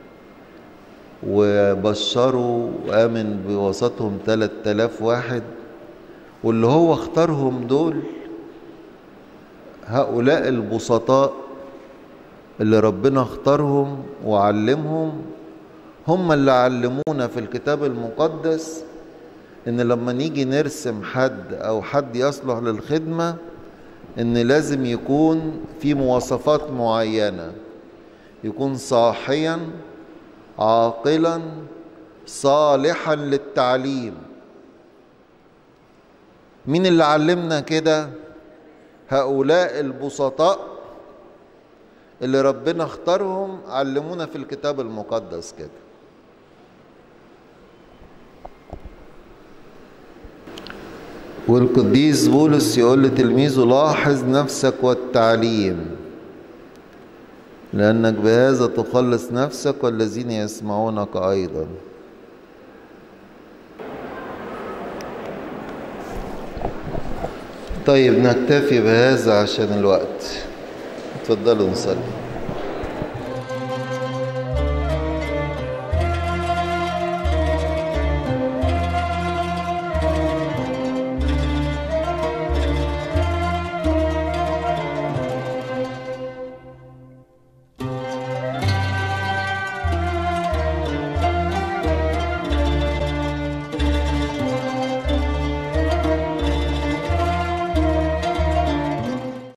وبشروا وآمن بوسطهم ثلاث آلاف واحد، واللي هو اختارهم دول هؤلاء البسطاء اللي ربنا اختارهم وعلمهم، هم اللي علمونا في الكتاب المقدس ان لما نيجي نرسم حد او حد يصلح للخدمة ان لازم يكون في مواصفات معينة، يكون صاحيا عاقلا صالحا للتعليم. مين اللي علمنا كده؟ هؤلاء البسطاء اللي ربنا اختارهم علمونا في الكتاب المقدس كده. والقديس بولس يقول لتلميذه لاحظ نفسك والتعليم لأنك بهذا تخلص نفسك والذين يسمعونك أيضا. طيب نكتفي بهذا عشان الوقت. اتفضلوا نصلي.